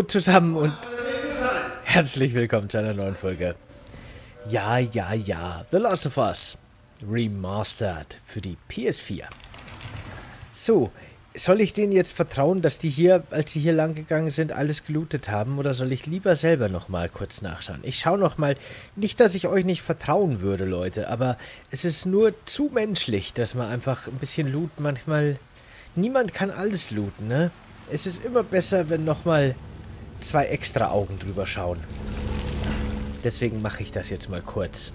zusammen und herzlich willkommen zu einer neuen Folge. Ja, The Last of Us Remastered für die PS4. So, soll ich denen jetzt vertrauen, dass die hier, als sie hier lang gegangen sind, alles gelootet haben? Oder soll ich lieber selber nochmal kurz nachschauen? Ich schaue nochmal, nicht, dass ich euch nicht vertrauen würde, Leute, aber es ist nur zu menschlich, dass man einfach ein bisschen loot manchmal... Niemand kann alles looten, ne? Es ist immer besser, wenn nochmal 2 extra Augen drüber schauen. Deswegen mache ich das jetzt mal kurz.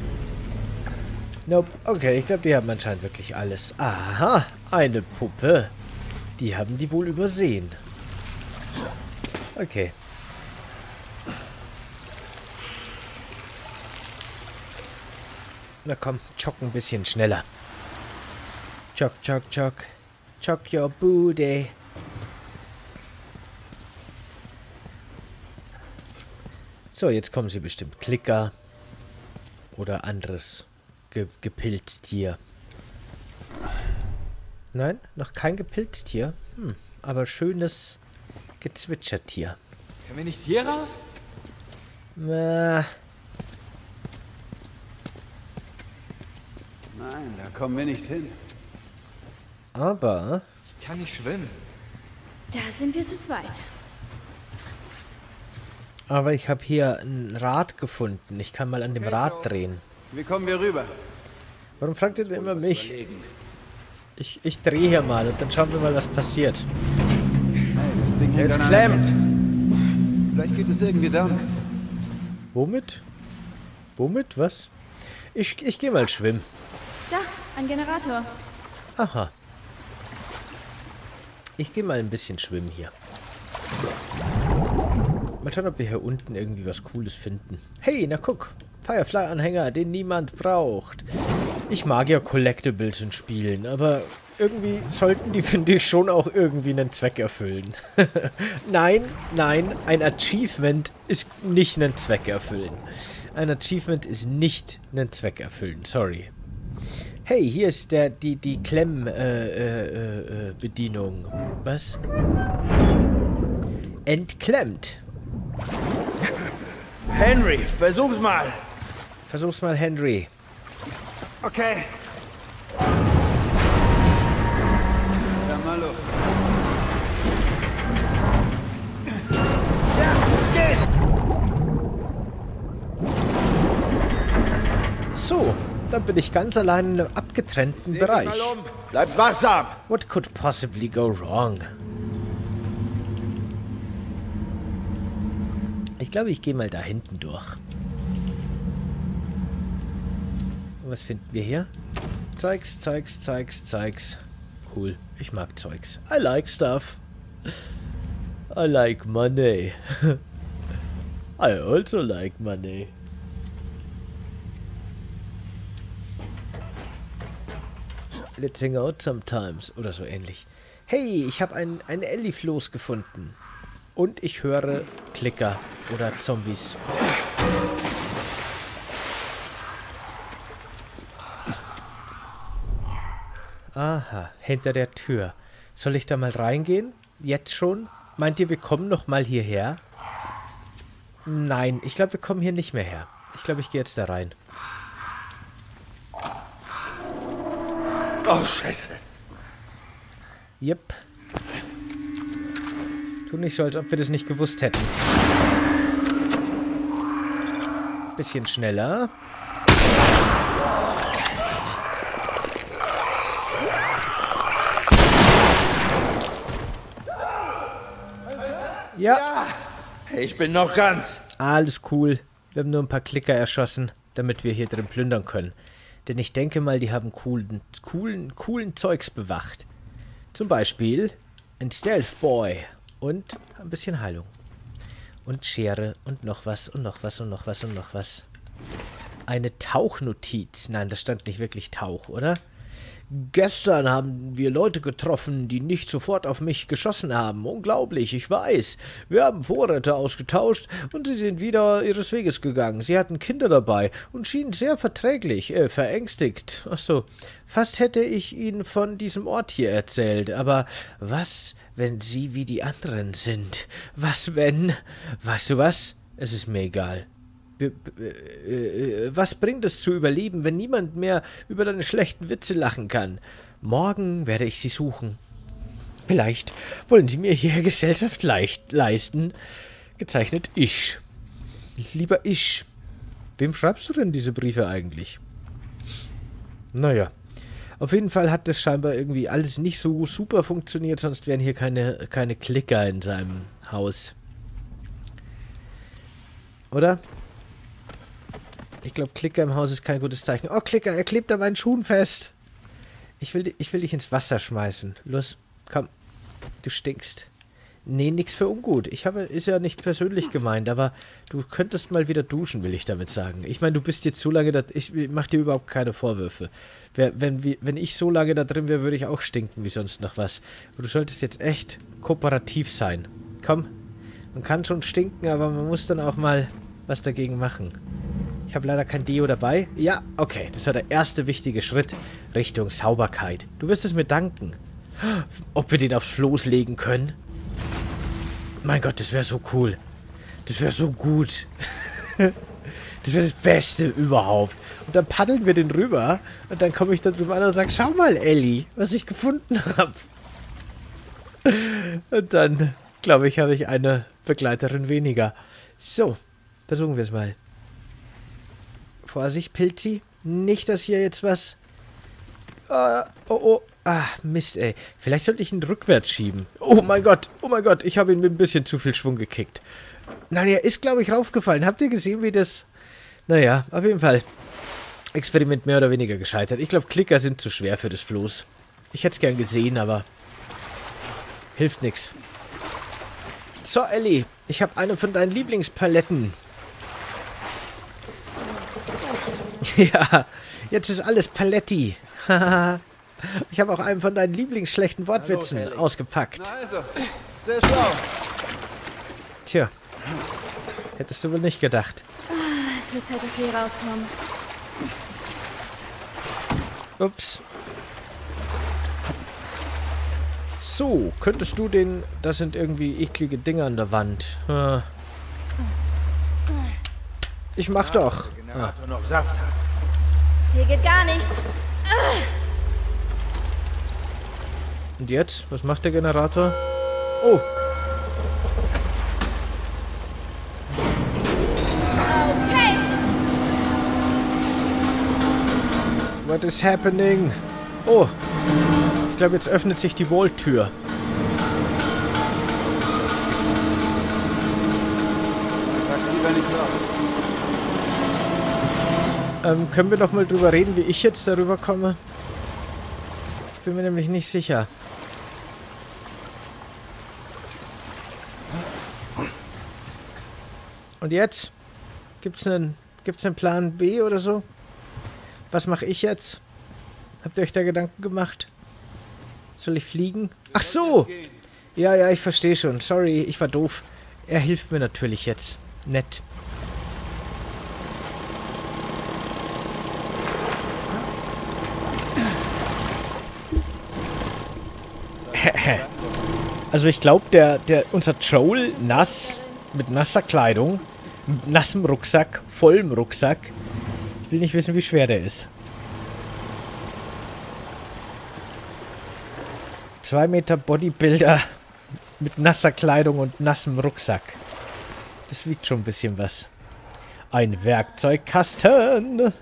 Nope. Okay, ich glaube, die haben anscheinend wirklich alles. Aha, eine Puppe. Die haben die wohl übersehen. Okay. Na komm, jogg ein bisschen schneller. Jog, jog, jog. Jog your booty. So, jetzt kommen sie bestimmt. Klicker. Oder anderes Gepilztier. Nein, noch kein Gepilztier. Aber schönes Gezwitschertier. Können wir nicht hier raus? Nein, da kommen wir nicht hin. Aber... Ich kann nicht schwimmen. Da sind wir zu zweit. Aber ich habe hier ein Rad gefunden. Ich kann mal an dem Rad drehen. Wie kommen wir rüber? Warum fragt ihr denn immer mich? Ich drehe hier mal und dann schauen wir mal, was passiert. Hey, das Ding Er ist hängt an klemmt. einer- Vielleicht geht es irgendwie damit. Womit? Womit? Was? Ich gehe mal schwimmen. Da, ein Generator. Aha. Ich gehe mal ein bisschen schwimmen hier. Mal schauen, ob wir hier unten irgendwie was Cooles finden. Hey, na guck. Firefly-Anhänger, den niemand braucht. Ich mag ja Collectibles in Spielen, aber irgendwie sollten die, finde ich, schon auch irgendwie einen Zweck erfüllen. Nein, ein Achievement ist nicht einen Zweck erfüllen. Ein Achievement ist nicht einen Zweck erfüllen, sorry. Hey, hier ist die Klemm-Bedienung. Was? Entklemmt. Henry, versuch's mal. Versuch's mal, Henry. Okay. Dann mal los. Ja, es geht. So, dann bin ich ganz allein in einem abgetrennten Bereich. Mal um. Bleibt wachsam. What could possibly go wrong? Ich glaube, ich gehe mal da hinten durch. Und was finden wir hier? Zeugs. Cool. Ich mag Zeugs. I like stuff. I like money. I also like money. Let's hang out sometimes. Oder so ähnlich. Hey, ich habe ein Ellie-Floß gefunden. Und ich höre Klicker oder Zombies. Aha, hinter der Tür. Soll ich da mal reingehen? Jetzt schon? Meint ihr, wir kommen noch mal hierher? Nein, ich glaube, wir kommen hier nicht mehr her. Ich glaube, ich gehe jetzt da rein. Oh, Scheiße. Yep. Tu nicht so, als ob wir das nicht gewusst hätten. Bisschen schneller. Ja. Ich bin noch ganz. Alles cool. Wir haben nur ein paar Klicker erschossen, damit wir hier drin plündern können. Denn ich denke mal, die haben coolen Zeugs bewacht. Zum Beispiel ein Stealth Boy. Und ein bisschen Heilung. Und Schere und noch was und noch was und noch was und noch was. Eine Tauchnotiz. Nein, das stand nicht wirklich Tauch, oder? Gestern haben wir Leute getroffen, die nicht sofort auf mich geschossen haben. Unglaublich, ich weiß. Wir haben Vorräte ausgetauscht und sie sind wieder ihres Weges gegangen. Sie hatten Kinder dabei und schienen sehr verängstigt. Ach so, fast hätte ich ihnen von diesem Ort hier erzählt. Aber was, wenn sie wie die anderen sind? Was, wenn... Weißt du was? Es ist mir egal. Was bringt es zu überleben, wenn niemand mehr über deine schlechten Witze lachen kann? Morgen werde ich sie suchen. Vielleicht wollen sie mir hier Gesellschaft leisten. Gezeichnet Ich. Lieber Ich. Wem schreibst du denn diese Briefe eigentlich? Naja. Auf jeden Fall hat das scheinbar irgendwie alles nicht so super funktioniert, sonst wären hier keine Klicker in seinem Haus. Oder? Ich glaube, Klicker im Haus ist kein gutes Zeichen. Oh, Klicker, er klebt an meinen Schuhen fest. Ich will dich ins Wasser schmeißen. Los, komm. Du stinkst. Nee, nix für ungut. Ist ja nicht persönlich gemeint, aber du könntest mal wieder duschen, will ich damit sagen. Ich meine, du bist jetzt so lange da... Ich mach dir überhaupt keine Vorwürfe. Wenn ich so lange da drin wäre, würde ich auch stinken wie sonst noch was. Du solltest jetzt echt kooperativ sein. Komm. Man kann schon stinken, aber man muss dann auch mal was dagegen machen. Ich habe leider kein Deo dabei. Ja, okay. Das war der erste wichtige Schritt Richtung Sauberkeit. Du wirst es mir danken. Ob wir den aufs Floß legen können? Mein Gott, das wäre so cool. Das wäre so gut. Das wäre das Beste überhaupt. Und dann paddeln wir den rüber. Und dann komme ich da drüber an und sage, schau mal, Ellie, was ich gefunden habe. Und dann, glaube ich, habe ich eine Begleiterin weniger. So, versuchen wir es mal. Vorsicht, Pilzi. Nicht, dass hier jetzt was... oh. Ah, Mist, ey. Vielleicht sollte ich ihn rückwärts schieben. Oh mein Gott, ich habe ihn mit ein bisschen zu viel Schwung gekickt. Nein, er ist, glaube ich, raufgefallen. Habt ihr gesehen, wie das... Naja, auf jeden Fall. Experiment mehr oder weniger gescheitert. Ich glaube, Klicker sind zu schwer für das Floß. Ich hätte es gern gesehen, aber... Hilft nichts. So, Ellie. Ich habe eine von deinen Lieblingspaletten. Ja, jetzt ist alles Paletti. Haha. Ich habe auch einen von deinen lieblingsschlechten Wortwitzen ausgepackt. Na also, sehr schlau. Tja, hättest du wohl nicht gedacht. Es wird Zeit, dass wir hier rauskommen. Ups. So, könntest du den... Das sind irgendwie eklige Dinger an der Wand. Ich mach doch. Der Generator noch Saft hat. Hier geht gar nichts. Und jetzt? Was macht der Generator? Oh. Okay. What is happening? Oh. Ich glaube, jetzt öffnet sich die Vault-Tür. Sag's lieber nicht laut. Können wir doch mal drüber reden, wie ich jetzt darüber komme? Ich bin mir nämlich nicht sicher. Und jetzt? Gibt's einen Plan B oder so? Was mache ich jetzt? Habt ihr euch da Gedanken gemacht? Soll ich fliegen? Ach so! Ja, ich verstehe schon. Sorry, ich war doof. Er hilft mir natürlich jetzt. Nett. Also ich glaube, unser Joel mit nasser Kleidung, mit nassem Rucksack, vollem Rucksack. Ich will nicht wissen, wie schwer der ist. 2 Meter Bodybuilder mit nasser Kleidung und nassem Rucksack. Das wiegt schon ein bisschen was. Ein Werkzeugkasten.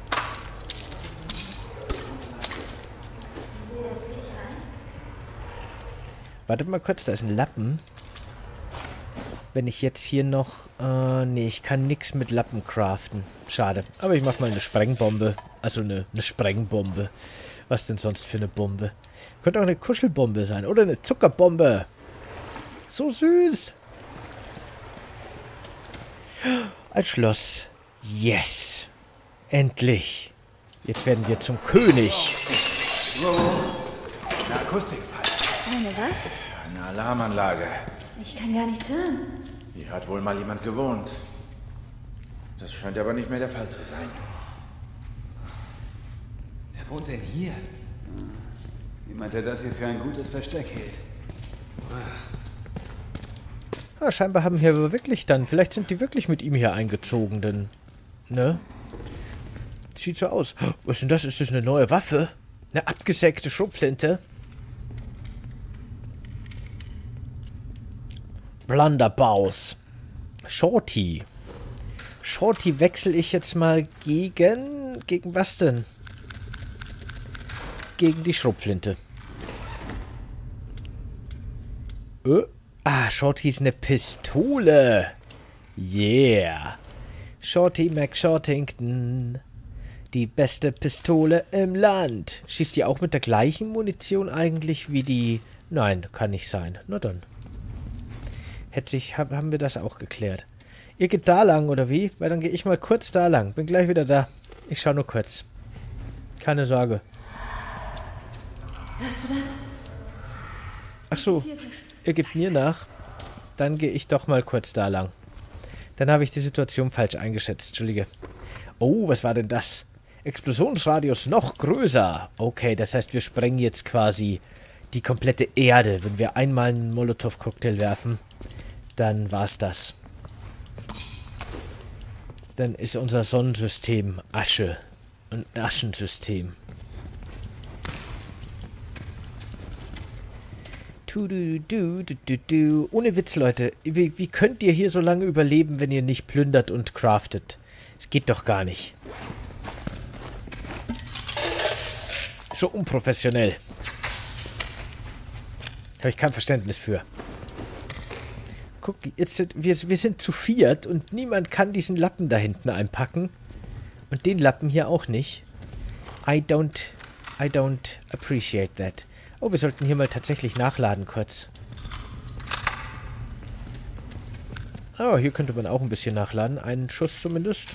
Wartet mal kurz, da ist ein Lappen. Wenn ich jetzt hier noch... nee, ich kann nichts mit Lappen craften. Schade. Aber ich mach mal eine Sprengbombe. Also eine Sprengbombe. Was denn sonst für eine Bombe? Könnte auch eine Kuschelbombe sein. Oder eine Zuckerbombe. So süß. Ein Schloss. Yes. Endlich. Jetzt werden wir zum König. Eine Akustikfalle. Eine was? Eine Alarmanlage. Ich kann gar nichts hören. Hier hat wohl mal jemand gewohnt. Das scheint aber nicht mehr der Fall zu sein. Wer wohnt denn hier? Jemand, der das hier für ein gutes Versteck hält. Ah, scheinbar haben hier aber wirklich dann... Vielleicht sind die wirklich mit ihm hier eingezogen, denn... Ne? Sieht so aus. Was ist denn das? Ist das eine neue Waffe? Eine abgesägte Schrotflinte? Blunderbaus. Shorty. Shorty wechsle ich jetzt mal gegen... Gegen was denn? Gegen die Schrotflinte. Shorty ist eine Pistole. Yeah. Shorty McShortington. Die beste Pistole im Land. Schießt die auch mit der gleichen Munition eigentlich wie die... Nein, kann nicht sein. Na dann. Haben wir das auch geklärt. Ihr geht da lang, oder wie? Weil dann gehe ich mal kurz da lang. Bin gleich wieder da. Ich schaue nur kurz. Keine Sorge. Hörst du das? Ach so. Ihr gebt mir nach. Dann gehe ich doch mal kurz da lang. Dann habe ich die Situation falsch eingeschätzt. Entschuldige. Oh, was war denn das? Explosionsradius noch größer. Okay, das heißt, wir sprengen jetzt quasi die komplette Erde. Wenn wir einmal einen Molotow-Cocktail werfen, dann war's das. Dann ist unser Sonnensystem Asche. Ein Aschensystem. Ohne Witz, Leute. Wie könnt ihr hier so lange überleben, wenn ihr nicht plündert und craftet? Es geht doch gar nicht. So unprofessionell. Habe ich kein Verständnis für. Guck, jetzt wir sind zu viert und niemand kann diesen Lappen da hinten einpacken. Und den Lappen hier auch nicht. I don't appreciate that. Oh, wir sollten hier mal tatsächlich nachladen kurz. Oh, hier könnte man auch ein bisschen nachladen. Einen Schuss zumindest.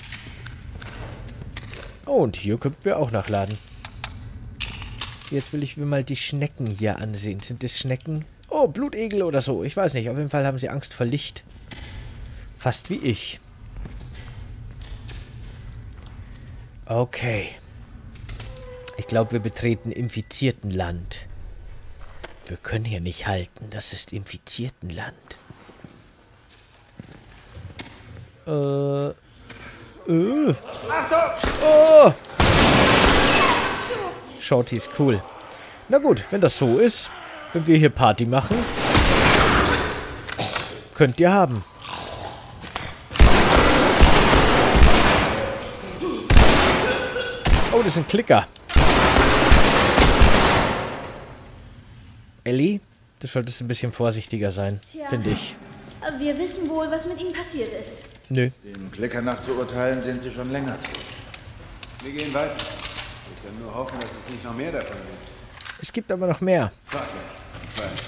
Oh, und hier könnten wir auch nachladen. Jetzt will ich mir mal die Schnecken hier ansehen. Sind das Schnecken? Oh, Blutegel oder so. Ich weiß nicht. Auf jeden Fall haben sie Angst vor Licht. Fast wie ich. Okay. Ich glaube, wir betreten Infiziertenland. Wir können hier nicht halten. Das ist Infiziertenland. Oh! Shorty ist cool. Na gut, wenn das so ist, wenn wir hier Party machen, könnt ihr haben. Oh, das sind Klicker. Ellie, du solltest ein bisschen vorsichtiger sein, finde ich. Wir wissen wohl, was mit ihnen passiert ist. Nö. Dem Klicker nach zu urteilen, sind sie schon länger tot. Wir gehen weiter. Wir können nur hoffen, dass es nicht noch mehr davon gibt. Es gibt aber noch mehr. Warte. Ich weiß.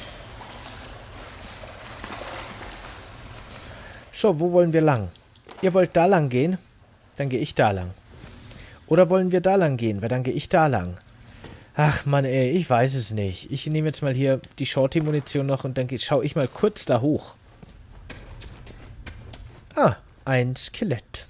So, wo wollen wir lang? Ihr wollt da lang gehen? Dann gehe ich da lang. Oder wollen wir da lang gehen? Weil dann gehe ich da lang. Ach Mann, ey, ich weiß es nicht. Ich nehme jetzt mal hier die Shorty-Munition noch und dann schaue ich mal kurz da hoch. Ah, ein Skelett.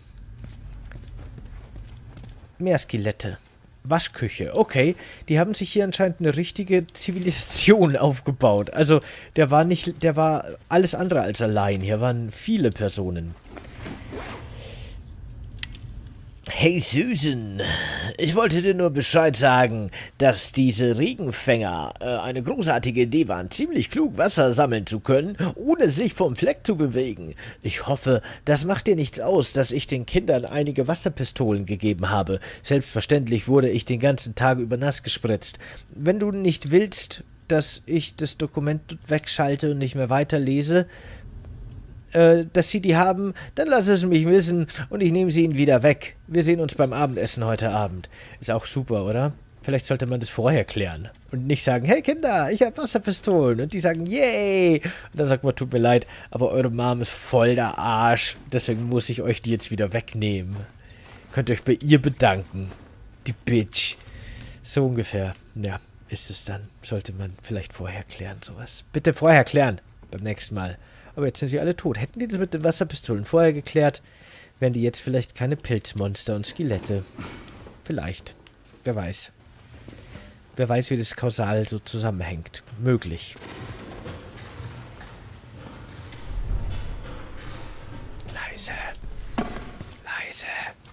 Mehr Skelette. Waschküche, okay. Die haben sich hier anscheinend eine richtige Zivilisation aufgebaut. Also, der war alles andere als allein. Hier waren viele Personen. Hey Susan, ich wollte dir nur Bescheid sagen, dass diese Regenfänger eine großartige Idee waren, ziemlich klug Wasser sammeln zu können, ohne sich vom Fleck zu bewegen. Ich hoffe, das macht dir nichts aus, dass ich den Kindern einige Wasserpistolen gegeben habe. Selbstverständlich wurde ich den ganzen Tag über nass gespritzt. Wenn du nicht willst, dass ich das Dokument wegschalte und nicht mehr weiterlese, dass sie die haben, dann lass es mich wissen und ich nehme sie ihnen wieder weg. Wir sehen uns beim Abendessen heute Abend. Ist auch super, oder? Vielleicht sollte man das vorher klären. Und nicht sagen, hey Kinder, ich habe Wasserpistolen. Und die sagen, yay. Und dann sagt man, tut mir leid, aber eure Mom ist voll der Arsch. Deswegen muss ich euch die jetzt wieder wegnehmen. Könnt ihr euch bei ihr bedanken. Die Bitch. So ungefähr, ja. ist es dann. Sollte man vielleicht vorher klären, sowas. Bitte vorher klären, beim nächsten Mal. Aber jetzt sind sie alle tot. Hätten die das mit den Wasserpistolen vorher geklärt, wären die jetzt vielleicht keine Pilzmonster und Skelette. Vielleicht. Wer weiß. Wer weiß, wie das kausal so zusammenhängt. Möglich. Leise. Leise.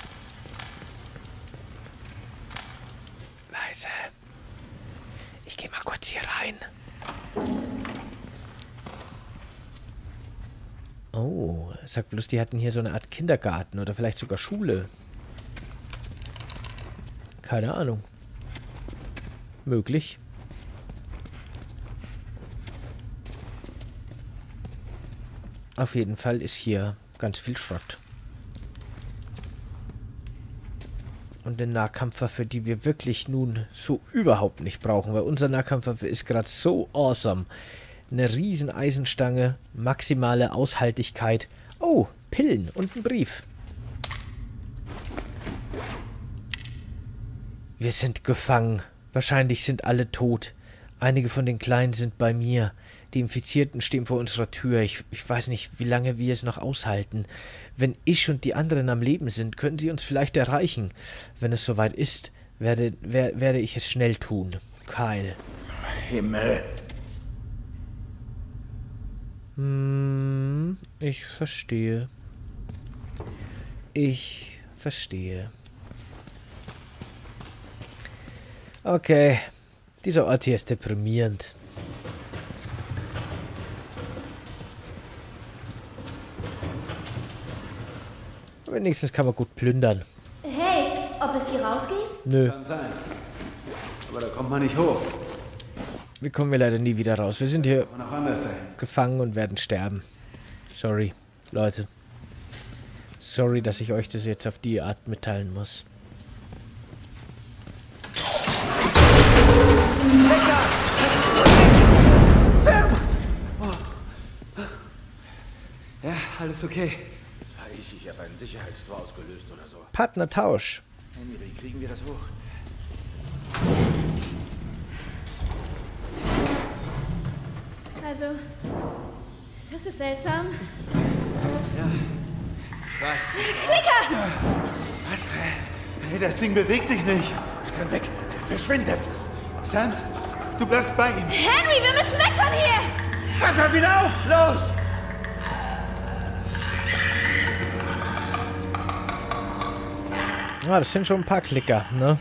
Leise. Ich gehe mal kurz hier rein. Oh, sag bloß, die hatten hier so eine Art Kindergarten oder vielleicht sogar Schule. Keine Ahnung. Möglich. Auf jeden Fall ist hier ganz viel Schrott. Und eine Nahkampfwaffe, die wir wirklich nun so überhaupt nicht brauchen, weil unsere Nahkampfwaffe ist gerade so awesome. Eine riesen Eisenstange, maximale Aushaltigkeit. Oh, Pillen und ein Brief. Wir sind gefangen. Wahrscheinlich sind alle tot. Einige von den Kleinen sind bei mir. Die Infizierten stehen vor unserer Tür. Ich weiß nicht, wie lange wir es noch aushalten. Wenn ich und die anderen am Leben sind, können sie uns vielleicht erreichen. Wenn es soweit ist, werde ich es schnell tun. Kyle. Himmel. Ich verstehe. Ich verstehe. Okay. Dieser Ort hier ist deprimierend. Wenigstens kann man gut plündern. Hey, ob es hier rausgeht? Nö. Kann sein. Aber da kommt man nicht hoch. Wir kommen hier leider nie wieder raus. Wir sind hier Und auch anders dahin. gefangen und werden sterben. Sorry, Leute. Sorry, dass ich euch das jetzt auf die Art mitteilen muss. Sam! Oh. Ja, alles okay. Das war ich. Ich habe ein Sicherheitstor ausgelöst oder so. Partnertausch. Henry, kriegen wir das hoch? Also, das ist seltsam. Ja, ich weiß. Klicker! Was? Hey, das Ding bewegt sich nicht. Es kann weg. Verschwindet. Sam, du bleibst bei ihm. Henry, wir müssen weg von hier! Pass auf ihn auf! Los! Ah, das sind schon ein paar Klicker, ne?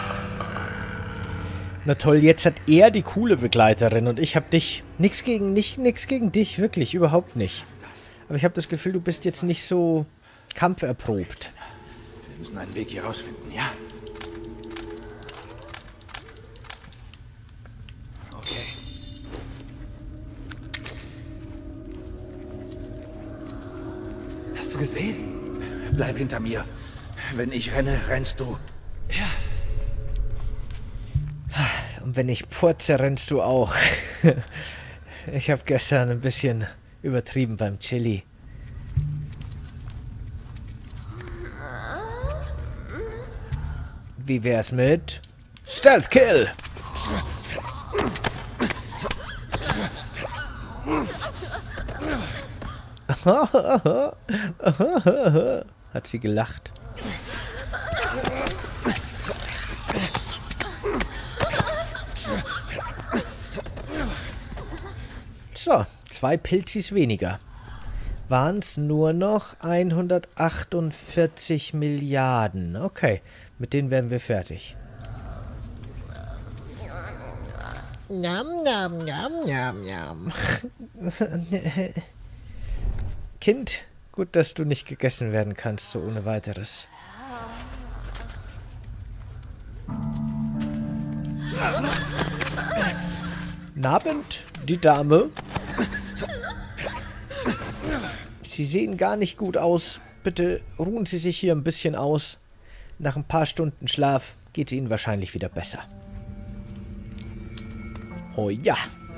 Na toll, jetzt hat er die coole Begleiterin und ich hab dich. Nix gegen dich, wirklich, überhaupt nicht. Aber ich habe das Gefühl, du bist jetzt nicht so kampferprobt. Wir müssen einen Weg hier rausfinden, ja? Okay. Hast du gesehen? Bleib hinter mir. Wenn ich renne, rennst du. Ja. Und wenn ich purze, rennst du auch. Ich habe gestern ein bisschen übertrieben beim Chili. Wie wär's mit Stealth Kill? Hat sie gelacht. So, 2 Pilzis weniger. Waren es nur noch 148 Milliarden. Okay, mit denen werden wir fertig. Njam, njam, njam, njam, njam. Kind, gut, dass du nicht gegessen werden kannst, so ohne weiteres. Abend, die Dame. Sie sehen gar nicht gut aus. Bitte ruhen Sie sich hier ein bisschen aus. Nach ein paar Stunden Schlaf geht es Ihnen wahrscheinlich wieder besser. Oh ja.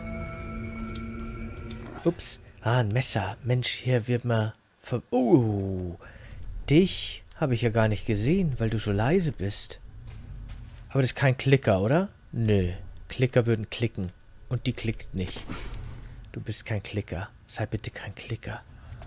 Ups. Ah, ein Messer. Mensch, hier wird mal... dich habe ich ja gar nicht gesehen, weil du so leise bist. Aber das ist kein Klicker, oder? Nö, Klicker würden klicken. Und die klickt nicht. Du bist kein Klicker. Sei bitte kein Klicker.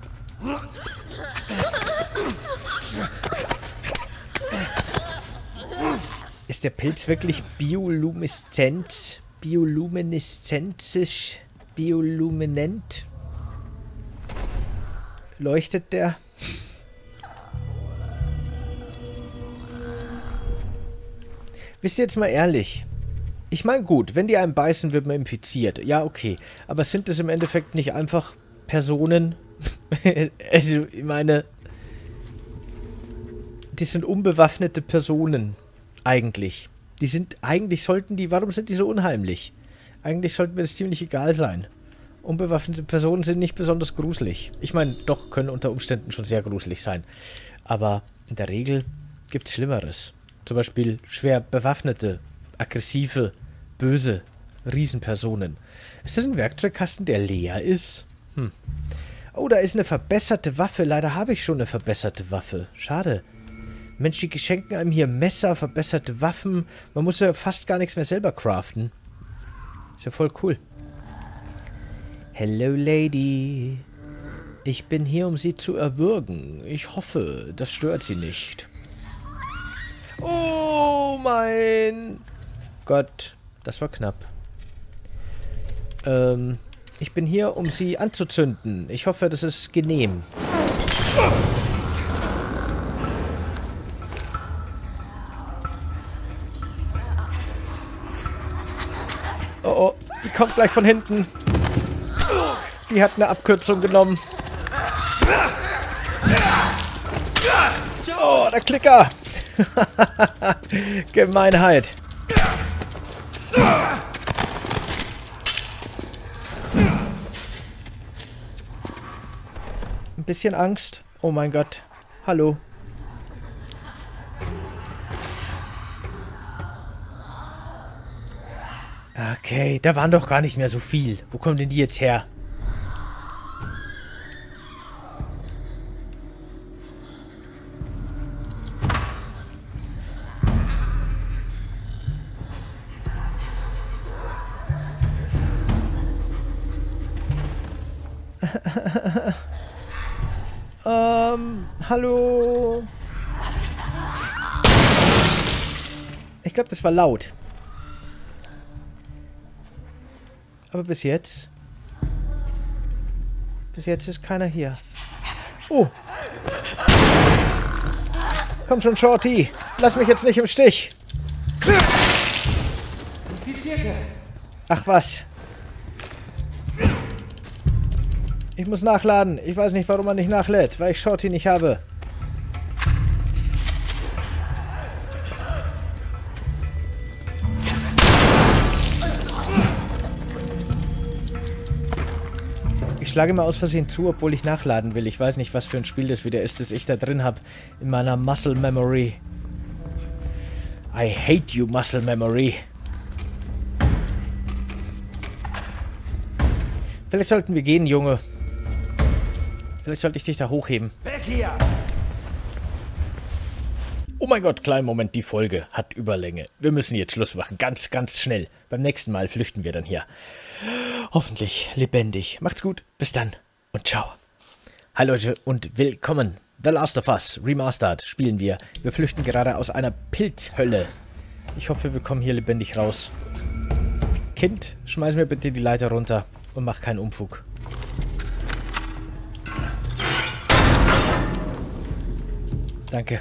Ist der Pilz wirklich biolumineszent? Biolumineszenzisch? Bioluminent? Leuchtet der? Wisst ihr jetzt mal ehrlich? Ich meine, gut, wenn die einen beißen, wird man infiziert. Ja, okay. Aber sind das im Endeffekt nicht einfach Personen? Also, ich meine, die sind unbewaffnete Personen. Eigentlich. Warum sind die so unheimlich? Eigentlich sollten mir das ziemlich egal sein. Unbewaffnete Personen sind nicht besonders gruselig. Ich meine, doch, können unter Umständen schon sehr gruselig sein. Aber in der Regel gibt es Schlimmeres. Zum Beispiel schwer bewaffnete, aggressive, böse Riesenpersonen. Ist das ein Werkzeugkasten, der leer ist? Oh, da ist eine verbesserte Waffe. Leider habe ich schon eine verbesserte Waffe. Schade. Mensch, die geschenken einem hier Messer, verbesserte Waffen. Man muss ja fast gar nichts mehr selber craften. Ist ja voll cool. Hello, Lady. Ich bin hier, um Sie zu erwürgen. Ich hoffe, das stört Sie nicht. Oh, mein Gott. Das war knapp. Ich bin hier, um Sie anzuzünden. Ich hoffe, das ist genehm. Oh, oh, die kommt gleich von hinten. Die hat eine Abkürzung genommen. Oh, der Klicker. Gemeinheit. Ein bisschen Angst. Oh mein Gott. Hallo. Okay, da waren doch gar nicht mehr so viel. Wo kommen denn die jetzt her? Hallo? Ich glaube, das war laut. Aber bis jetzt ist keiner hier. Oh. Komm schon, Shorty. Lass mich jetzt nicht im Stich. Ach was. Ich muss nachladen. Ich weiß nicht, warum man nicht nachlädt, weil ich Shorty nicht habe. Ich schlage mal aus Versehen zu, obwohl ich nachladen will. Ich weiß nicht, was für ein Spiel das wieder ist, das ich da drin habe. In meiner Muscle Memory. I hate you, Muscle Memory. Vielleicht sollten wir gehen, Junge. Vielleicht sollte ich dich da hochheben. Weg hier! Oh mein Gott, kleinen Moment, die Folge hat Überlänge. Wir müssen jetzt Schluss machen, ganz, ganz schnell. Beim nächsten Mal flüchten wir dann hier. Hoffentlich lebendig. Macht's gut, bis dann und ciao. Hi Leute und willkommen. The Last of Us Remastered spielen wir. Wir flüchten gerade aus einer Pilzhölle. Ich hoffe, wir kommen hier lebendig raus. Kind, schmeiß mir bitte die Leiter runter und mach keinen Unfug. Danke.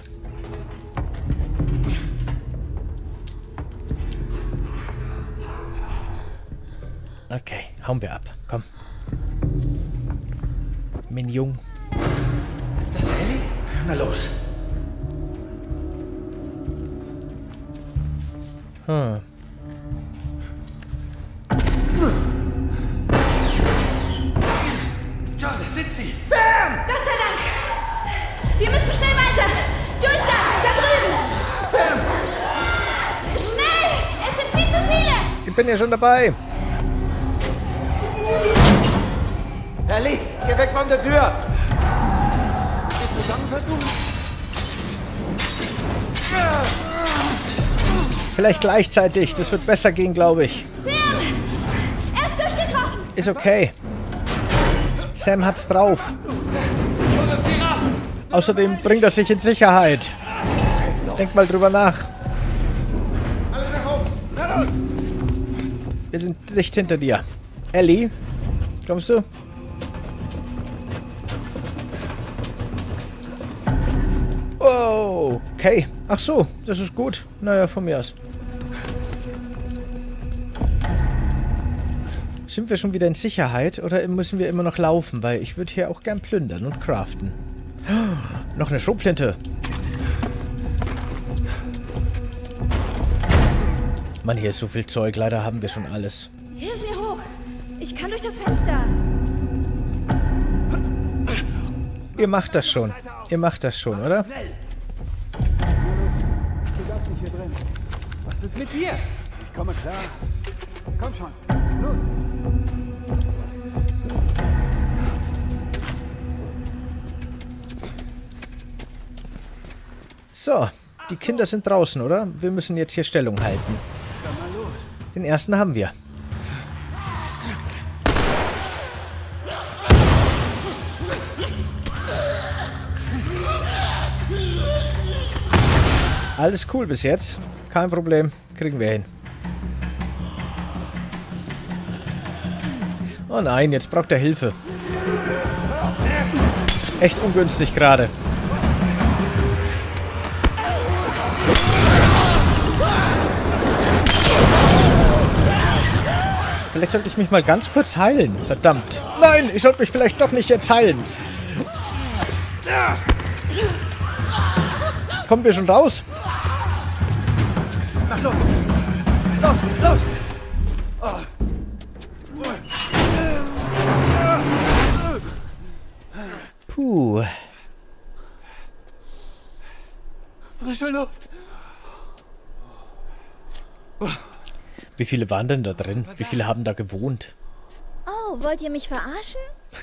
Okay, hauen wir ab. Komm. Mignon. Ist das Ellie? Na los. Hm. Joe, da sind sie. Sam! Gott sei Dank! Wir müssen schnell weiter! Durchgang! Da drüben! Sam! Schnell! Es sind viel zu viele! Ich bin ja schon dabei. Ellie, geh weg von der Tür! Wir zusammen versuchen. Vielleicht gleichzeitig. Das wird besser gehen, glaube ich. Sam! Er ist durchgekrochen! Ist okay. Sam hat's drauf. Außerdem bringt er sich in Sicherheit. Denk mal drüber nach. Alle nach oben! Na los! Wir sind dicht hinter dir. Ellie, kommst du? Oh, okay. Ach so, das ist gut. Naja, von mir aus. Sind wir schon wieder in Sicherheit oder müssen wir immer noch laufen? Weil ich würde hier auch gern plündern und craften. Oh, noch eine Schrotflinte. Mann, hier ist so viel Zeug. Leider haben wir schon alles. Hilf mir hoch! Ich kann durch das Fenster! Ihr macht das schon. Ihr macht das schon, oder? Was ist mit dir? Ich komme klar. Komm schon. Los! So, die Kinder sind draußen, oder? Wir müssen jetzt hier Stellung halten. Dann mal los. Den ersten haben wir. Alles cool bis jetzt. Kein Problem. Kriegen wir hin. Oh nein, jetzt braucht er Hilfe. Echt ungünstig gerade. Vielleicht sollte ich mich mal ganz kurz heilen. Verdammt. Nein, ich sollte mich vielleicht doch nicht jetzt heilen. Kommen wir schon raus? Ach, los! Los! Los! Puh. Frische Luft! Wie viele waren denn da drin? Wie viele haben da gewohnt? Oh, wollt ihr mich verarschen?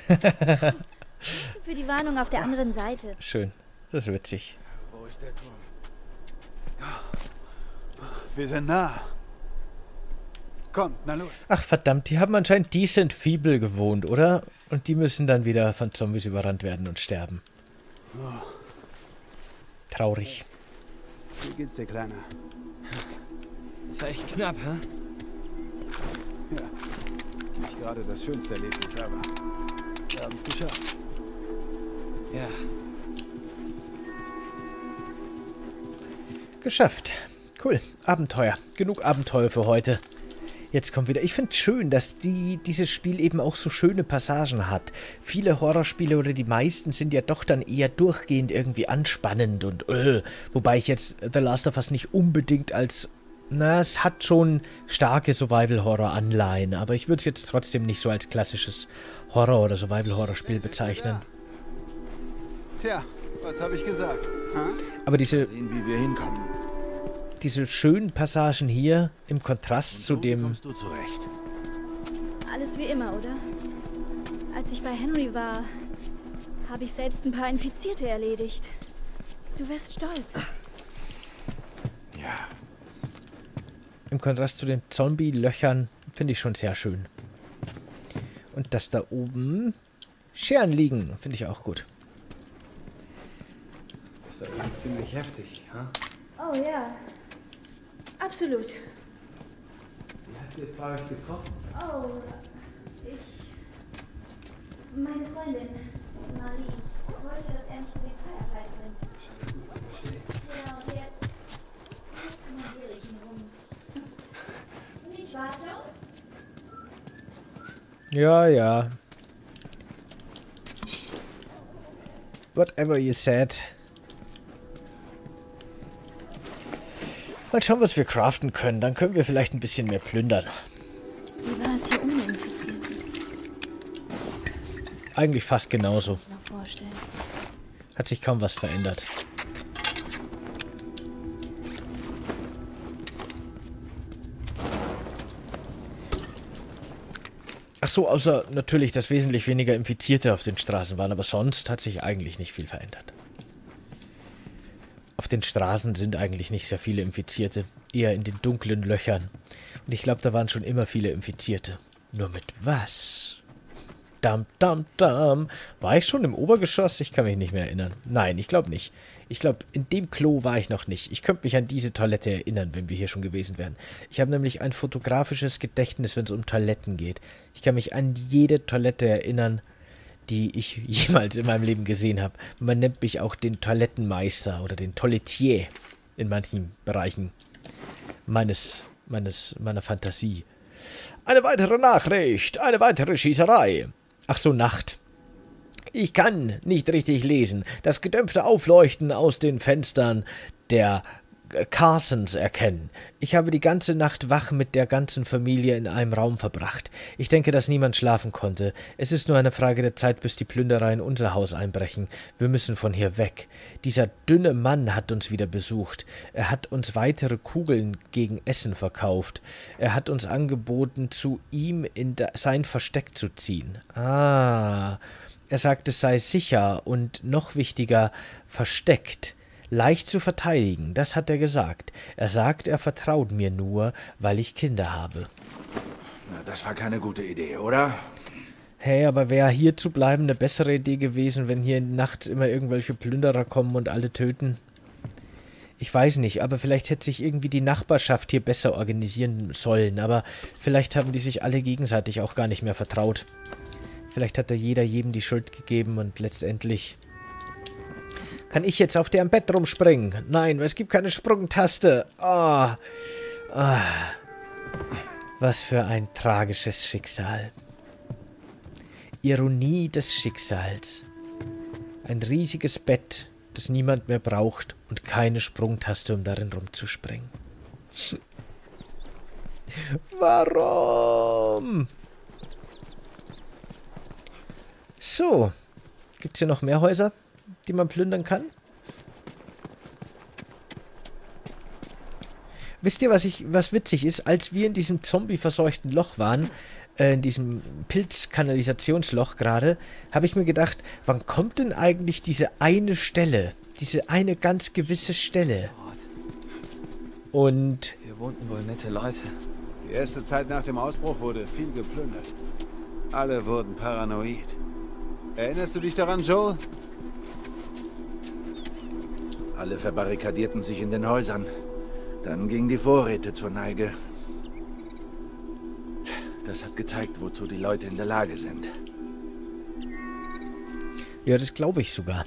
Für die Warnung auf der anderen Seite. Schön. Das ist witzig. Wo ist der Turm? Wir sind nah. Kommt, na los. Ach verdammt, die haben anscheinend Decent Feeble gewohnt, oder? Und die müssen dann wieder von Zombies überrannt werden und sterben. Traurig. Wie geht's dir, Kleiner? Das war echt knapp, hä? Ja. Nicht gerade das schönste Erlebnis, aber wir haben es geschafft. Ja. Geschafft. Cool. Abenteuer. Genug Abenteuer für heute. Jetzt kommt wieder. Ich finde es schön, dass dieses Spiel eben auch so schöne Passagen hat. Viele Horrorspiele oder die meisten sind ja doch dann eher durchgehend irgendwie anspannend und wobei ich jetzt The Last of Us nicht unbedingt als... Na, es hat schon starke Survival-Horror-Anleihen, aber ich würde es jetzt trotzdem nicht so als klassisches Horror- oder Survival-Horror-Spiel bezeichnen. Tja, was habe ich gesagt? Aber diese Sehen, wie wir hinkommen. schönen Passagen hier im Kontrast zu dem... Kommst du zurecht? Alles wie immer, oder? Als ich bei Henry war, habe ich selbst ein paar Infizierte erledigt. Du wärst stolz. Ja. Im Kontrast zu den Zombie-Löchern finde ich schon sehr schön. Und dass da oben Scheren liegen, finde ich auch gut. Das war eben ziemlich heftig, ha? Oh ja. Absolut. Wie habt ihr zwei euch getroffen? Oh, meine Freundin, Marlene, wollte, dass er mich zu den Fireflies bringt. Gut zu verstehen. Ja, und jetzt kommandiere ich ihn rum. Nicht wahr, Joe? Ja, ja. Whatever you said. Mal schauen, was wir craften können. Dann können wir vielleicht ein bisschen mehr plündern. Wie war es hier ohne Infizierte? Eigentlich fast genauso. Noch vorstellen. Hat sich kaum was verändert. Ach so, außer natürlich, dass wesentlich weniger Infizierte auf den Straßen waren, aber sonst hat sich eigentlich nicht viel verändert. Auf den Straßen sind eigentlich nicht sehr viele Infizierte. Eher in den dunklen Löchern. Und ich glaube, da waren schon immer viele Infizierte. Nur mit was? Dam, dam, dam. War ich schon im Obergeschoss? Ich kann mich nicht mehr erinnern. Nein, ich glaube nicht. Ich glaube, in dem Klo war ich noch nicht. Ich könnte mich an diese Toilette erinnern, wenn wir hier schon gewesen wären. Ich habe nämlich ein fotografisches Gedächtnis, wenn es um Toiletten geht. Ich kann mich an jede Toilette erinnern, die ich jemals in meinem Leben gesehen habe. Man nennt mich auch den Toilettenmeister oder den Toiletier in manchen Bereichen meiner Fantasie. Eine weitere Nachricht, eine weitere Schießerei. Ach so, Nacht. Ich kann nicht richtig lesen. Das gedämpfte Aufleuchten aus den Fenstern der Carsons erkennen. Ich habe die ganze Nacht wach mit der ganzen Familie in einem Raum verbracht. Ich denke, dass niemand schlafen konnte. Es ist nur eine Frage der Zeit, bis die Plünderer in unser Haus einbrechen. Wir müssen von hier weg. Dieser dünne Mann hat uns wieder besucht. Er hat uns weitere Kugeln gegen Essen verkauft. Er hat uns angeboten, zu ihm in sein Versteck zu ziehen. Ah, er sagt, es sei sicher und noch wichtiger, versteckt. Leicht zu verteidigen, das hat er gesagt. Er sagt, er vertraut mir nur, weil ich Kinder habe. Na, das war keine gute Idee, oder? Hey, aber wäre hier zu bleiben eine bessere Idee gewesen, wenn hier nachts immer irgendwelche Plünderer kommen und alle töten? Ich weiß nicht, aber vielleicht hätte sich irgendwie die Nachbarschaft hier besser organisieren sollen, aber vielleicht haben die sich alle gegenseitig auch gar nicht mehr vertraut. Vielleicht hat da jeder jedem die Schuld gegeben und letztendlich... Kann ich jetzt auf deren Bett rumspringen? Nein, es gibt keine Sprungtaste. Oh. Oh. Was für ein tragisches Schicksal. Ironie des Schicksals. Ein riesiges Bett, das niemand mehr braucht und keine Sprungtaste, um darin rumzuspringen. Warum? So. Gibt es hier noch mehr Häuser, die man plündern kann? Wisst ihr, was witzig ist? Als wir in diesem zombie-verseuchten Loch waren, in diesem Pilzkanalisationsloch gerade, habe ich mir gedacht, wann kommt denn eigentlich diese eine Stelle? Diese eine ganz gewisse Stelle. Und... Hier wohnten wohl nette Leute. Die erste Zeit nach dem Ausbruch wurde viel geplündert. Alle wurden paranoid. Erinnerst du dich daran, Joel? Alle verbarrikadierten sich in den Häusern. Dann gingen die Vorräte zur Neige. Das hat gezeigt, wozu die Leute in der Lage sind. Ja, das glaube ich sogar.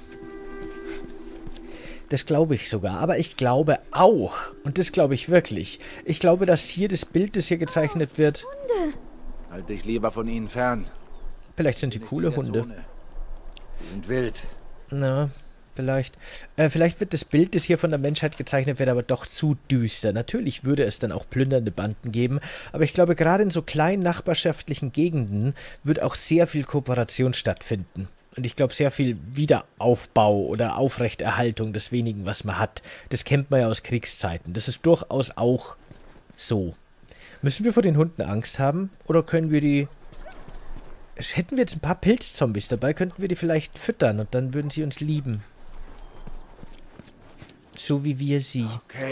Das glaube ich sogar. Aber ich glaube auch, und das glaube ich wirklich, ich glaube, dass hier das Bild, das hier gezeichnet wird... Hunde! Halt dich lieber von ihnen fern. Vielleicht sind sie coole Hunde. Die sind wild. Na... Vielleicht wird das Bild, das hier von der Menschheit gezeichnet wird, aber doch zu düster. Natürlich würde es dann auch plündernde Banden geben, aber ich glaube, gerade in so kleinen nachbarschaftlichen Gegenden wird auch sehr viel Kooperation stattfinden. Und ich glaube, sehr viel Wiederaufbau oder Aufrechterhaltung des wenigen, was man hat. Das kennt man ja aus Kriegszeiten. Das ist durchaus auch so. Müssen wir vor den Hunden Angst haben? Oder können wir die... Hätten wir jetzt ein paar Pilzzombies dabei, könnten wir die vielleicht füttern und dann würden sie uns lieben. So wie wir sie. Okay.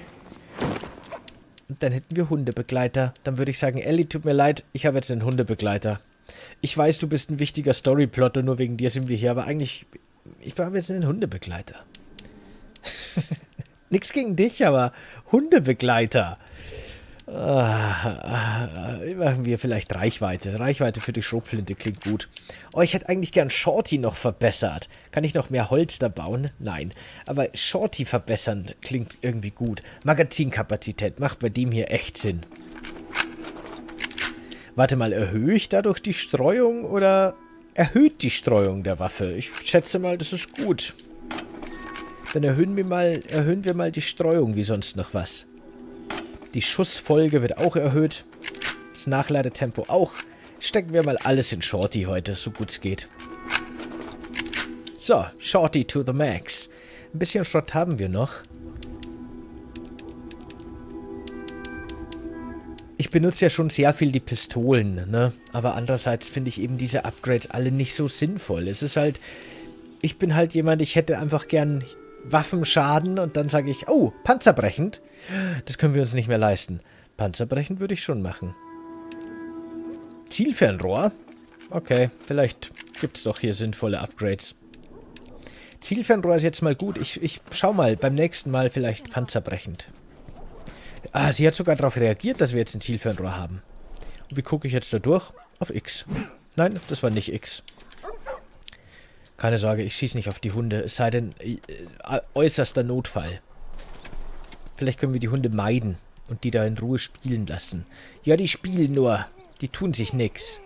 Und dann hätten wir Hundebegleiter. Dann würde ich sagen, Ellie, tut mir leid, ich habe jetzt einen Hundebegleiter. Ich weiß, du bist ein wichtiger Storyplotter, nur wegen dir sind wir hier, aber eigentlich, ich habe jetzt einen Hundebegleiter. Nix gegen dich, aber Hundebegleiter. Machen wir vielleicht Reichweite. Reichweite für die Schrotflinte klingt gut. Oh, ich hätte eigentlich gern Shorty noch verbessert. Kann ich noch mehr Holz da bauen? Nein. Aber Shorty verbessern klingt irgendwie gut. Magazinkapazität macht bei dem hier echt Sinn. Warte mal, erhöhe ich dadurch die Streuung oder erhöht die Streuung der Waffe? Ich schätze mal, das ist gut. Dann erhöhen wir mal die Streuung wie sonst noch was. Die Schussfolge wird auch erhöht. Das Nachladetempo auch. Stecken wir mal alles in Shorty heute, so gut es geht. So, Shorty to the max. Ein bisschen Schrott haben wir noch. Ich benutze ja schon sehr viel die Pistolen, ne? Aber andererseits finde ich eben diese Upgrades alle nicht so sinnvoll. Es ist halt... Ich bin halt jemand, ich hätte einfach gern Waffenschaden und dann sage ich, oh, panzerbrechend. Das können wir uns nicht mehr leisten. Panzerbrechend würde ich schon machen. Zielfernrohr? Okay, vielleicht gibt es doch hier sinnvolle Upgrades. Zielfernrohr ist jetzt mal gut. Ich schau mal, beim nächsten Mal vielleicht panzerbrechend. Ah, sie hat sogar darauf reagiert, dass wir jetzt ein Zielfernrohr haben. Und wie gucke ich jetzt da durch? Auf X. Nein, das war nicht X. Keine Sorge, ich schieße nicht auf die Hunde. Es sei denn, äußerster Notfall. Vielleicht können wir die Hunde meiden und die da in Ruhe spielen lassen. Ja, die spielen nur. Die tun sich nix.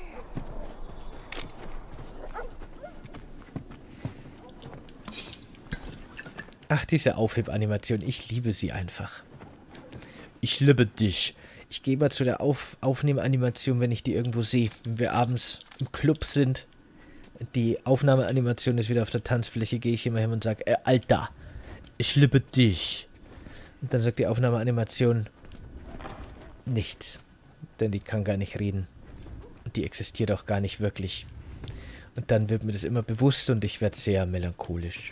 Ach, diese Aufhebanimation. Ich liebe sie einfach. Ich liebe dich. Ich gehe mal zu der Aufnehmanimation, wenn ich die irgendwo sehe. Wenn wir abends im Club sind. Die Aufnahmeanimation ist wieder auf der Tanzfläche. Gehe ich immer hin und sage, Alter, ich liebe dich. Und dann sagt die Aufnahmeanimation nichts. Denn die kann gar nicht reden. Und die existiert auch gar nicht wirklich. Und dann wird mir das immer bewusst und ich werde sehr melancholisch.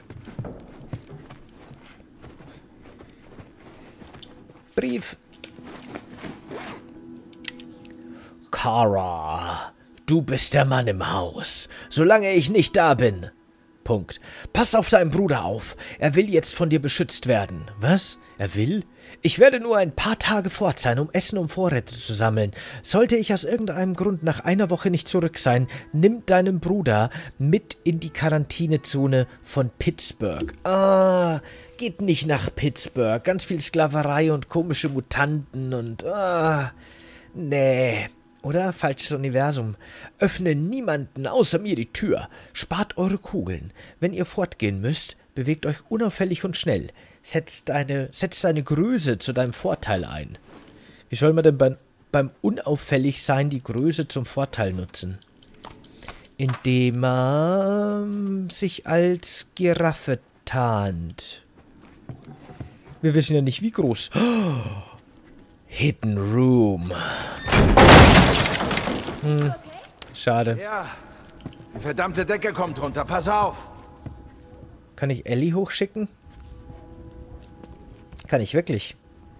Brief. Kara, du bist der Mann im Haus, solange ich nicht da bin. Punkt. Pass auf deinen Bruder auf. Er will jetzt von dir beschützt werden. Was? Er will? Ich werde nur ein paar Tage fort sein, um Essen und Vorräte zu sammeln. Sollte ich aus irgendeinem Grund nach einer Woche nicht zurück sein, nimm deinen Bruder mit in die Quarantänezone von Pittsburgh. Ah, geht nicht nach Pittsburgh. Ganz viel Sklaverei und komische Mutanten und... nee... Oder? Falsches Universum. Öffne niemanden außer mir die Tür. Spart eure Kugeln. Wenn ihr fortgehen müsst, bewegt euch unauffällig und schnell. Setz deine Größe zu deinem Vorteil ein. Wie soll man denn beim Unauffälligsein die Größe zum Vorteil nutzen? Indem man sich als Giraffe tarnt. Wir wissen ja nicht, wie groß. Oh, Hidden Room. Schade. Ja, die verdammte Decke kommt runter. Pass auf. Kann ich Ellie hochschicken? Kann ich wirklich.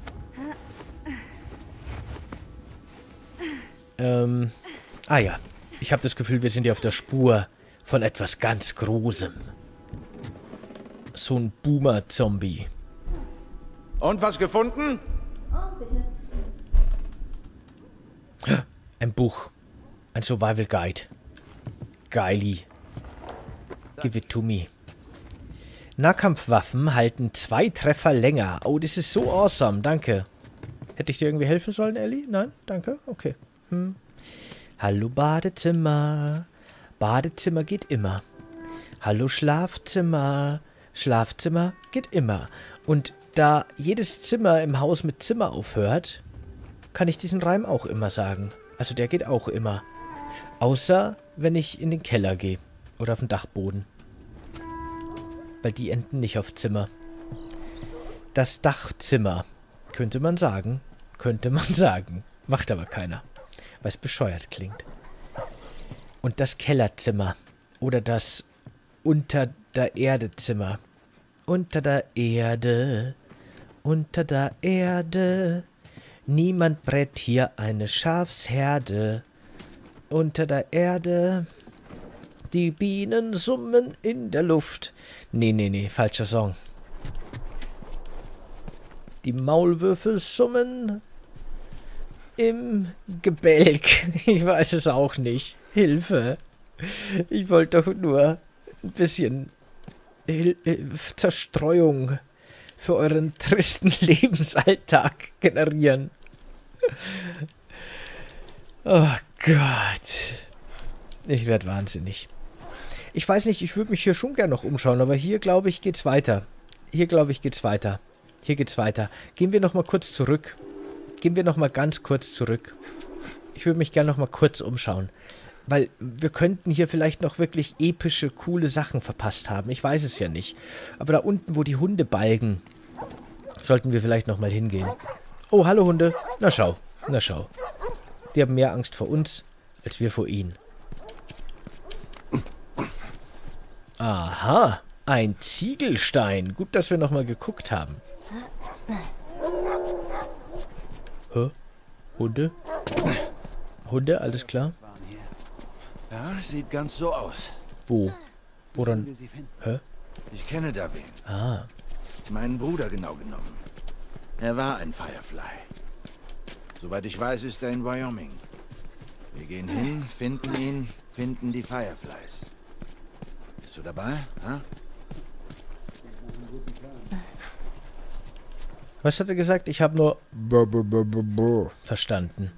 Ah ja. Ich habe das Gefühl, wir sind ja auf der Spur von etwas ganz Großem. So ein Boomer-Zombie. Und was gefunden? Oh, bitte. Ein Buch. Ein Survival Guide. Geili. Give it to me. Nahkampfwaffen halten 2 Treffer länger. Oh, das ist so awesome. Danke. Hätte ich dir irgendwie helfen sollen, Ellie? Nein? Danke? Okay. Hallo Badezimmer. Badezimmer geht immer. Hallo Schlafzimmer. Schlafzimmer geht immer. Und da jedes Zimmer im Haus mit Zimmer aufhört, kann ich diesen Reim auch immer sagen. Also der geht auch immer. Außer, wenn ich in den Keller gehe. Oder auf den Dachboden. Weil die enden nicht auf Zimmer. Das Dachzimmer. Könnte man sagen. Könnte man sagen. Macht aber keiner. Weil es bescheuert klingt. Und das Kellerzimmer. Oder das Unter der Erde Zimmer. Unter der Erde. Unter der Erde. Niemand brät hier eine Schafsherde. Unter der Erde. Die Bienen summen in der Luft. Nee, falscher Song. Die Maulwürfe summen im Gebälk. Ich weiß es auch nicht. Hilfe. Ich wollte doch nur ein bisschen Zerstreuung für euren tristen Lebensalltag generieren. Oh Gott. Ich werde wahnsinnig. Ich weiß nicht, ich würde mich hier schon gerne noch umschauen, aber hier, glaube ich, geht's weiter. Hier geht's weiter. Gehen wir noch mal kurz zurück. Gehen wir noch mal ganz kurz zurück. Ich würde mich gerne noch mal kurz umschauen. Weil wir könnten hier vielleicht noch wirklich epische, coole Sachen verpasst haben. Ich weiß es ja nicht. Aber da unten, wo die Hunde balgen, sollten wir vielleicht noch mal hingehen. Oh, hallo Hunde. Na schau. Die haben mehr Angst vor uns, als wir vor ihnen. Aha. Ein Ziegelstein. Gut, dass wir nochmal geguckt haben. Hä? Hunde? Hunde, alles klar? Ja, sieht ganz so aus. Wo? Wo dann? Hä? Ich kenne da wen. Ah. Meinen Bruder genau genommen. Er war ein Firefly. Soweit ich weiß, ist er in Wyoming. Wir gehen hin, finden ihn, finden die Fireflies. Bist du dabei? Ha? Was hat er gesagt? Ich habe nur verstanden.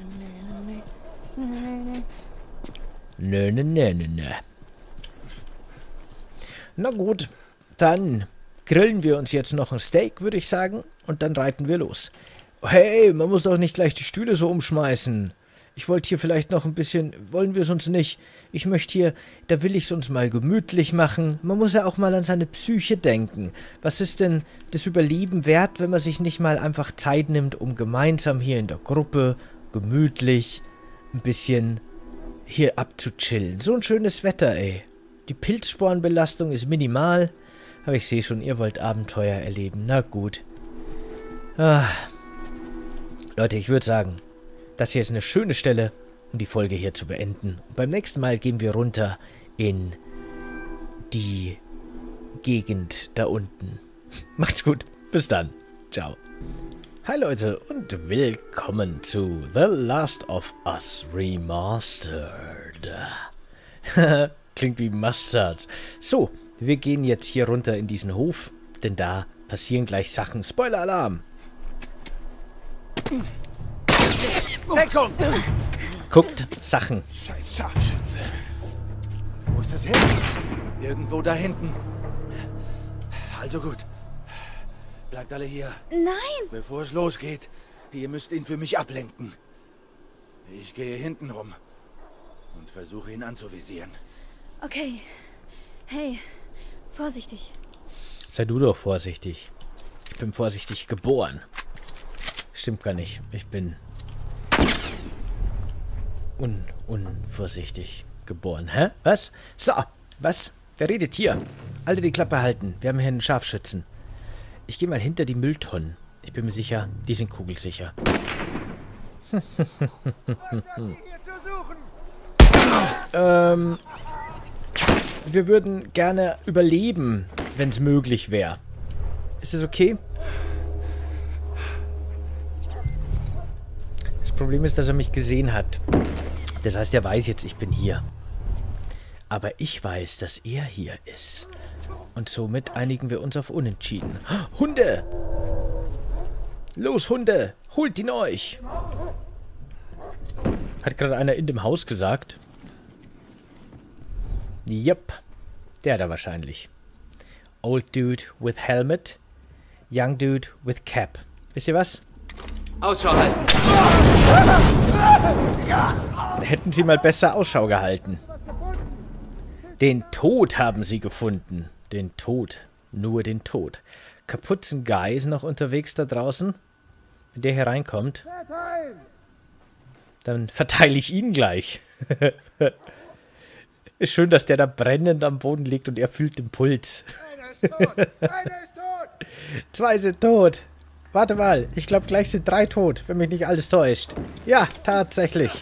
Nö. Na gut, dann grillen wir uns jetzt noch ein Steak, würde ich sagen, und dann reiten wir los. Hey, man muss doch nicht gleich die Stühle so umschmeißen. Ich wollte hier vielleicht noch ein bisschen, wollen wir es uns nicht? Ich möchte hier, da will ich es uns mal gemütlich machen. Man muss ja auch mal an seine Psyche denken. Was ist denn das Überleben wert, wenn man sich nicht mal einfach Zeit nimmt, um gemeinsam hier in der Gruppe gemütlich ein bisschen hier abzuchillen? So ein schönes Wetter, ey. Die Pilzsporenbelastung ist minimal, aber ich sehe schon, ihr wollt Abenteuer erleben. Na gut. Leute, ich würde sagen, das hier ist eine schöne Stelle, um die Folge hier zu beenden. Und beim nächsten Mal gehen wir runter in die Gegend da unten. Macht's gut. Bis dann. Ciao. Hi Leute und willkommen zu The Last of Us Remastered. Klingt wie Mustard. So, wir gehen jetzt hier runter in diesen Hof, denn da passieren gleich Sachen. Spoiler-Alarm! Deckung! Guckt, Sachen. Scheiß Scharfschütze. Wo ist das hin? Irgendwo da hinten. Also gut. Bleibt alle hier. Nein! Bevor es losgeht, ihr müsst ihn für mich ablenken. Ich gehe hinten rum und versuche ihn anzuvisieren. Okay. Hey, vorsichtig. Sei du doch vorsichtig. Ich bin vorsichtig geboren. Stimmt gar nicht. Ich bin unvorsichtig geboren. Hä? Was? So, was? Wer redet hier? Alle die Klappe halten. Wir haben hier einen Scharfschützen. Ich gehe mal hinter die Mülltonnen. Ich bin mir sicher, die sind kugelsicher. Wir würden gerne überleben, wenn es möglich wäre. Ist das okay? Das Problem ist, dass er mich gesehen hat. Das heißt, er weiß jetzt, ich bin hier. Aber ich weiß, dass er hier ist. Und somit einigen wir uns auf Unentschieden. Hunde! Los, Hunde! Holt ihn euch! Hat gerade einer in dem Haus gesagt. Yep. Der da wahrscheinlich. Old Dude with Helmet. Young Dude with Cap. Wisst ihr was? Ausschau halten. Hätten sie mal besser Ausschau gehalten. Den Tod haben sie gefunden. Den Tod. Nur den Tod. Kapuzenguy ist noch unterwegs da draußen. Wenn der hier reinkommt, dann verteile ich ihn gleich. Ist schön, dass der da brennend am Boden liegt und er fühlt den Puls. Einer ist tot! Einer ist tot! 2 sind tot. Warte mal, ich glaube gleich sind 3 tot, wenn mich nicht alles täuscht. Ja, tatsächlich.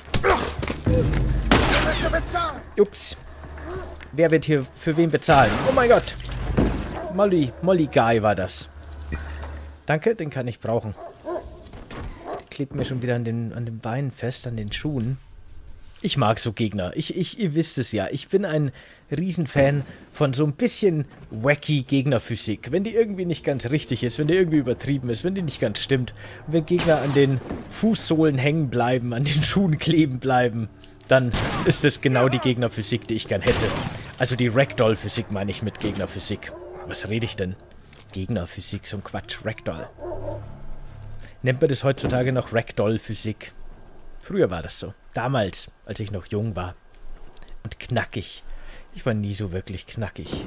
Ups. Wer wird hier für wen bezahlen? Oh mein Gott. Molly Guy war das. Danke, den kann ich brauchen. Der klebt mir schon wieder an den Beinen fest, an den Schuhen. Ich mag so Gegner. Ihr wisst es ja. Ich bin ein Riesenfan von so ein bisschen wacky Gegnerphysik. Wenn die irgendwie nicht ganz richtig ist, wenn die irgendwie übertrieben ist, wenn die nicht ganz stimmt. Und wenn Gegner an den Fußsohlen hängen bleiben, an den Schuhen kleben bleiben, dann ist es genau die Gegnerphysik, die ich gern hätte. Also die Ragdoll-Physik meine ich mit Gegnerphysik. Was rede ich denn? Gegnerphysik, so ein Quatsch. Ragdoll. Nennt man das heutzutage noch Ragdoll-Physik? Früher war das so. Damals, als ich noch jung war. Und knackig. Ich war nie so wirklich knackig.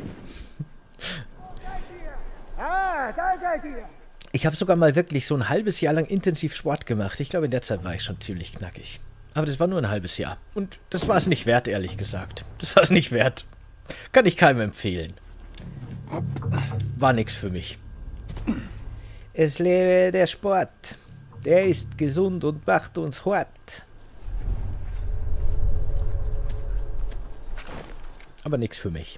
Ich habe sogar mal wirklich so ein halbes Jahr lang intensiv Sport gemacht. Ich glaube, in der Zeit war ich schon ziemlich knackig. Aber das war nur ein halbes Jahr. Und das war es nicht wert, ehrlich gesagt. Das war es nicht wert. Kann ich keinem empfehlen. war nichts für mich. Es lebe der Sport. Der ist gesund und macht uns hart. Aber nichts für mich.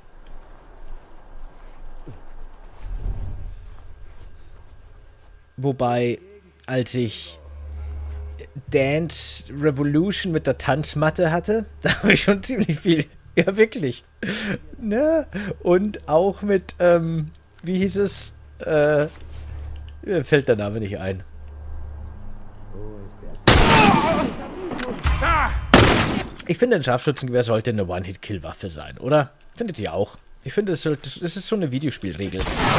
Wobei, als ich Dance Revolution mit der Tanzmatte hatte, da habe ich schon ziemlich viel. Ja, wirklich. Ne? Und auch mit, wie hieß es? Mir fällt der Name nicht ein. Ich finde, ein Scharfschützengewehr sollte eine One-Hit-Kill-Waffe sein, oder? Findet ihr auch? Ich finde, das ist so eine Videospielregel.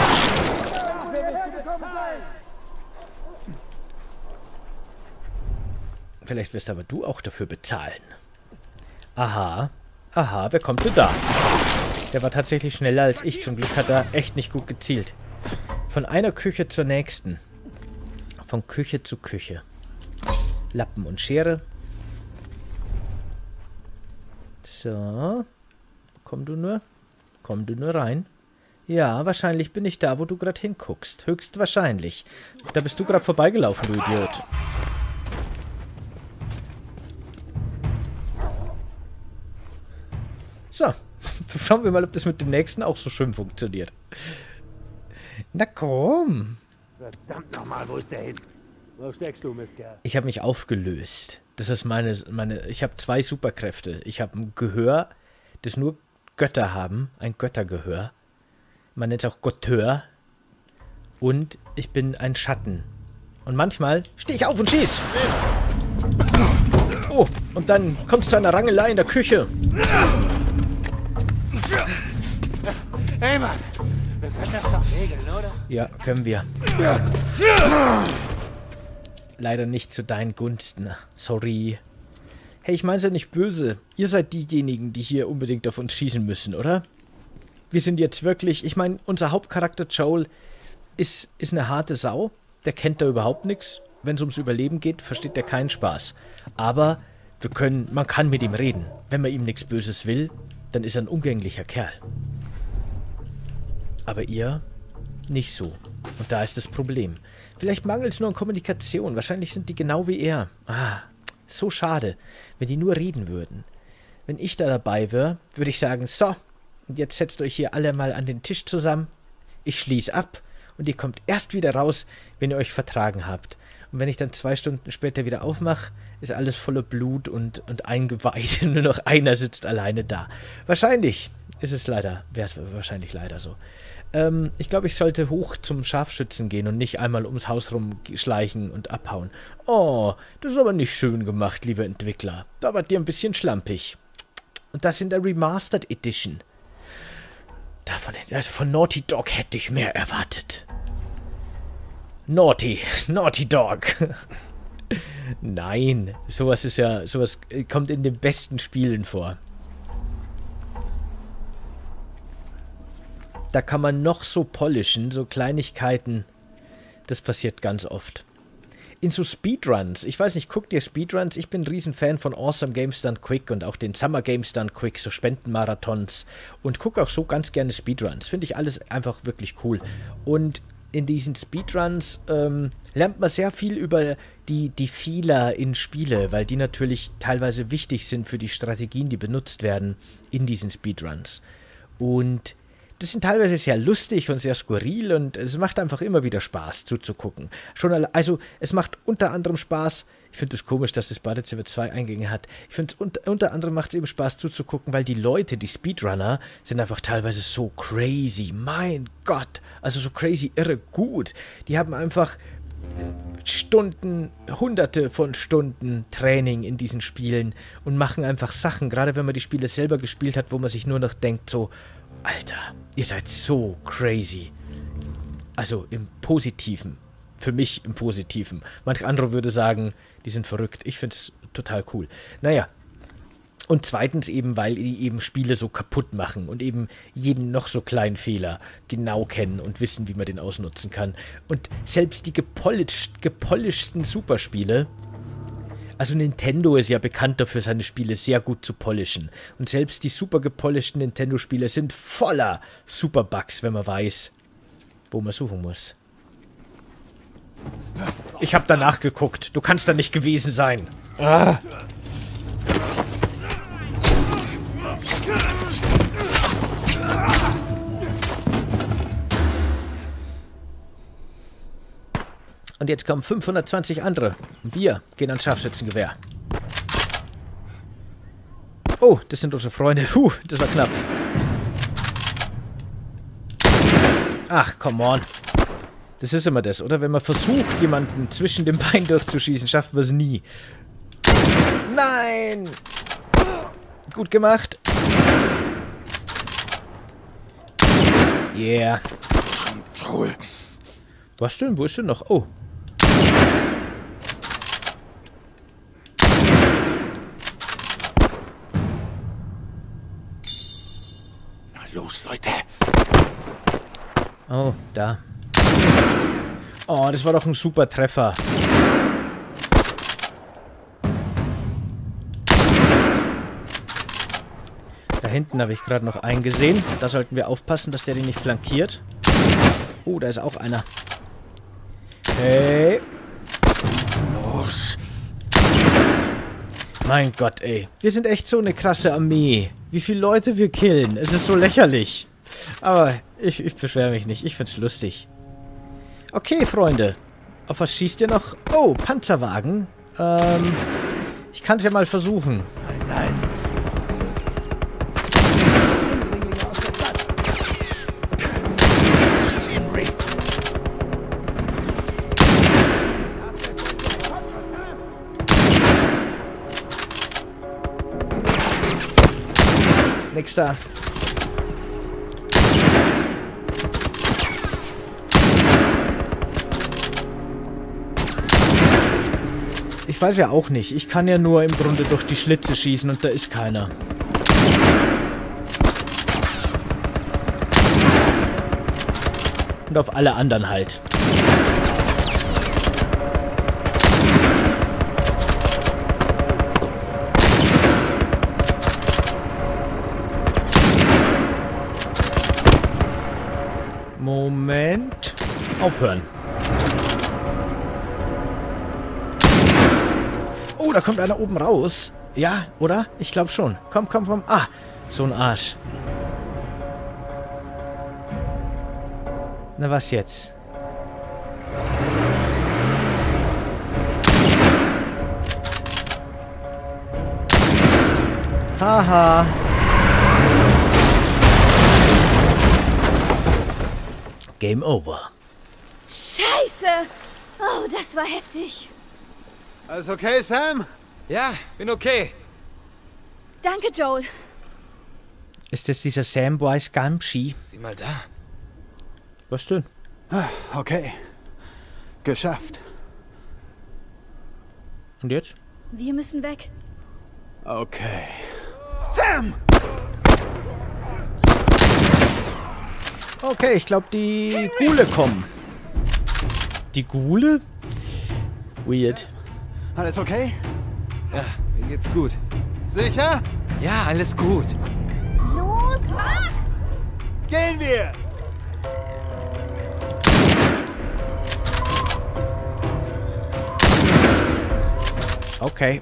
Vielleicht wirst aber du auch dafür bezahlen. Aha. Aha, wer kommt denn da? Der war tatsächlich schneller als ich. Zum Glück hat er echt nicht gut gezielt. Von einer Küche zur nächsten. Von Küche zu Küche. Lappen und Schere. So. Komm du nur rein. Ja, wahrscheinlich bin ich da, wo du gerade hinguckst. Höchstwahrscheinlich. Da bist du gerade vorbeigelaufen, du Idiot. So. Schauen wir mal, ob das mit dem nächsten auch so schön funktioniert. Na komm. Verdammt nochmal, wo ist der hin? Wo steckst du, Mistkerl? Ich habe mich aufgelöst. Das ist meine. Ich habe 2 Superkräfte. Ich habe ein Gehör, das nur Götter haben. Ein Göttergehör. Man nennt es auch Gotteur. Und ich bin ein Schatten. Und manchmal stehe ich auf und schieß. Oh, und dann kommt es zu einer Rangelei in der Küche. Hey, Mann! Wir können das doch regeln, oder? Ja, können wir. Leider nicht zu deinen Gunsten. Sorry. Hey, ich meine es ja nicht böse. Ihr seid diejenigen, die hier unbedingt auf uns schießen müssen, oder? Wir sind jetzt wirklich... Ich meine, unser Hauptcharakter Joel ist eine harte Sau. Der kennt da überhaupt nichts. Wenn es ums Überleben geht, versteht der keinen Spaß. Aber man kann mit ihm reden. Wenn man ihm nichts Böses will, dann ist er ein umgänglicher Kerl. Aber ihr nicht so. Und da ist das Problem. Vielleicht mangelt es nur an Kommunikation. Wahrscheinlich sind die genau wie er. Ah, so schade, wenn die nur reden würden. Wenn ich da dabei wäre, würde ich sagen, so, und jetzt setzt euch hier alle mal an den Tisch zusammen. Ich schließe ab und ihr kommt erst wieder raus, wenn ihr euch vertragen habt. Und wenn ich dann 2 Stunden später wieder aufmache, ist alles voller Blut und eingeweiht. Nur noch einer sitzt alleine da. Wahrscheinlich wäre es wahrscheinlich leider so. Ich glaube, ich sollte hoch zum Scharfschützen gehen und nicht einmal ums Haus rumschleichen und abhauen. Oh, das ist aber nicht schön gemacht, lieber Entwickler. Da wart ihr ein bisschen schlampig. Und das in der Remastered Edition. Von Naughty Dog hätte ich mehr erwartet. Naughty Dog. Nein, sowas kommt in den besten Spielen vor. Da kann man noch so polischen, so Kleinigkeiten. Das passiert ganz oft. In so Speedruns, ich weiß nicht, guckt ihr Speedruns? Ich bin ein Riesenfan von Awesome Games Done Quick und auch den Summer Games Done Quick, so Spendenmarathons. Und gucke auch so ganz gerne Speedruns. Finde ich alles einfach wirklich cool. Und in diesen Speedruns lernt man sehr viel über die Fehler in Spiele, weil die natürlich teilweise wichtig sind für die Strategien, die benutzt werden in diesen Speedruns. Und das sind teilweise sehr lustig und sehr skurril und es macht einfach immer wieder Spaß zuzugucken. Also es macht unter anderem Spaß, ich finde es komisch, dass das Badezimmer 2 Eingänge hat, ich finde es unter anderem macht es eben Spaß zuzugucken, weil die Leute, die Speedrunner, sind einfach teilweise so crazy, mein Gott, also so crazy irre gut. Die haben einfach Stunden, hunderte von Stunden Training in diesen Spielen und machen einfach Sachen, gerade wenn man die Spiele selber gespielt hat, wo man sich nur noch denkt so, Alter, ihr seid so crazy. Also im Positiven. Für mich im Positiven. Manch andere würde sagen, die sind verrückt. Ich finde es total cool. Naja. Und zweitens eben, weil die eben Spiele so kaputt machen und eben jeden noch so kleinen Fehler genau kennen und wissen, wie man den ausnutzen kann. Und selbst die gepolishten Superspiele, Also Nintendo ist ja bekannt dafür, seine Spiele sehr gut zu polischen. Und selbst die super gepolischten Nintendo-Spiele sind voller Super-Bugs, wenn man weiß, wo man suchen muss. Ich habe danach geguckt. Du kannst da nicht gewesen sein. Ah. Und jetzt kommen 520 andere. Und wir gehen ans Scharfschützengewehr. Oh, das sind unsere Freunde. Das war knapp. Ach, come on. Das ist immer das, oder? Wenn man versucht, jemanden zwischen dem Bein durchzuschießen, schafft man es nie. Nein! Gut gemacht. Yeah. Was denn? Wo ist denn noch? Oh. Na los, Leute. Oh, da. Oh, das war doch ein super Treffer. Da hinten habe ich gerade noch einen gesehen. Da sollten wir aufpassen, dass der den nicht flankiert. Oh, da ist auch einer. Hey. Los. Mein Gott, ey. Wir sind echt so eine krasse Armee. Wie viele Leute wir killen. Es ist so lächerlich. Aber ich beschwere mich nicht. Ich find's lustig. Okay, Freunde. Auf was schießt ihr noch? Oh, Panzerwagen. Ich kann es ja mal versuchen. Nein. Henry. Nächster. Ich weiß ja auch nicht. Ich kann ja nur im Grunde durch die Schlitze schießen und da ist keiner. Und auf alle anderen halt. Moment. Aufhören. Oh, da kommt einer oben raus. Ja, oder? Ich glaube schon. Komm, komm, komm. Ah, so ein Arsch. Na, was jetzt? Haha. Game over. Scheiße! Oh, das war heftig. Alles okay, Sam? Ja, bin okay. Danke, Joel. Ist das dieser Samwise Gamgee? Sieh mal da. Was denn? Okay. Geschafft. Und jetzt? Wir müssen weg. Okay. Sam! Okay, ich glaube, die Ghule kommen. Die Ghule? Weird. Alles okay? Ja, mir geht's gut. Sicher? Ja, alles gut. Los, mach! Gehen wir! Okay.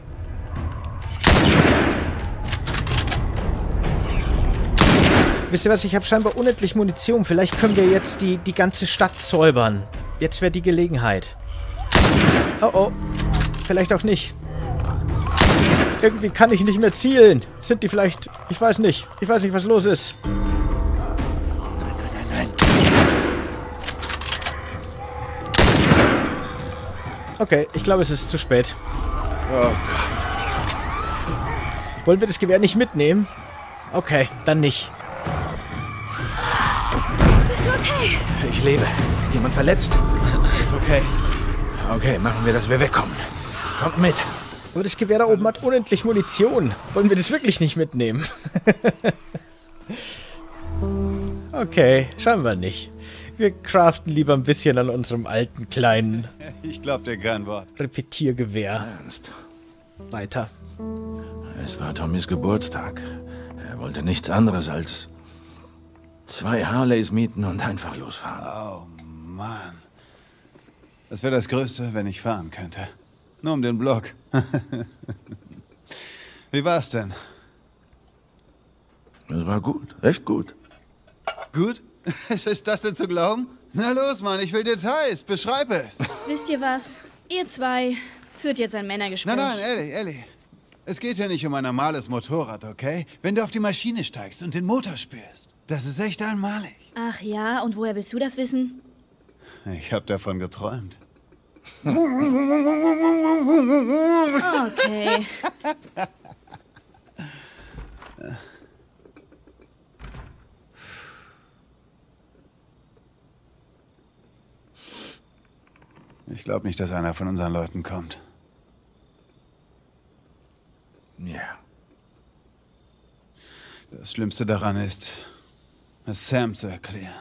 Wisst ihr was? Ich habe scheinbar unendlich Munition. Vielleicht können wir jetzt die ganze Stadt säubern. Jetzt wäre die Gelegenheit. Oh oh. Vielleicht auch nicht. Irgendwie kann ich nicht mehr zielen. Sind die vielleicht... Ich weiß nicht. Ich weiß nicht, was los ist. Nein. Okay, ich glaube, es ist zu spät. Oh Gott. Wollen wir das Gewehr nicht mitnehmen? Okay, dann nicht. Bist du okay? Ich lebe. Jemand verletzt? Ist okay. Okay, machen wir, dass wir wegkommen. Kommt mit. Aber das Gewehr da oben hat unendlich Munition. Wollen wir das wirklich nicht mitnehmen? Okay, scheinbar nicht. Wir craften lieber ein bisschen an unserem alten, kleinen Ich glaub dir kein Wort. Repetiergewehr. Ernst. Weiter. Es war Tommys Geburtstag. Er wollte nichts anderes als 2 Harleys mieten und einfach losfahren. Oh, Mann. Das wäre das Größte, wenn ich fahren könnte. Nur um den Block. Wie war's denn? Es war gut, echt gut. Gut? Ist das denn zu glauben? Na los, Mann, ich will Details. Beschreib es. Wisst ihr was? Ihr zwei führt jetzt ein Männergespräch. Nein, Ellie. Es geht ja nicht um ein normales Motorrad, okay? Wenn du auf die Maschine steigst und den Motor spürst. Das ist echt einmalig. Ach ja, und woher willst du das wissen? Ich habe davon geträumt. Okay. Ich glaube nicht, dass einer von unseren Leuten kommt. Ja. Das Schlimmste daran ist, es Sam zu erklären.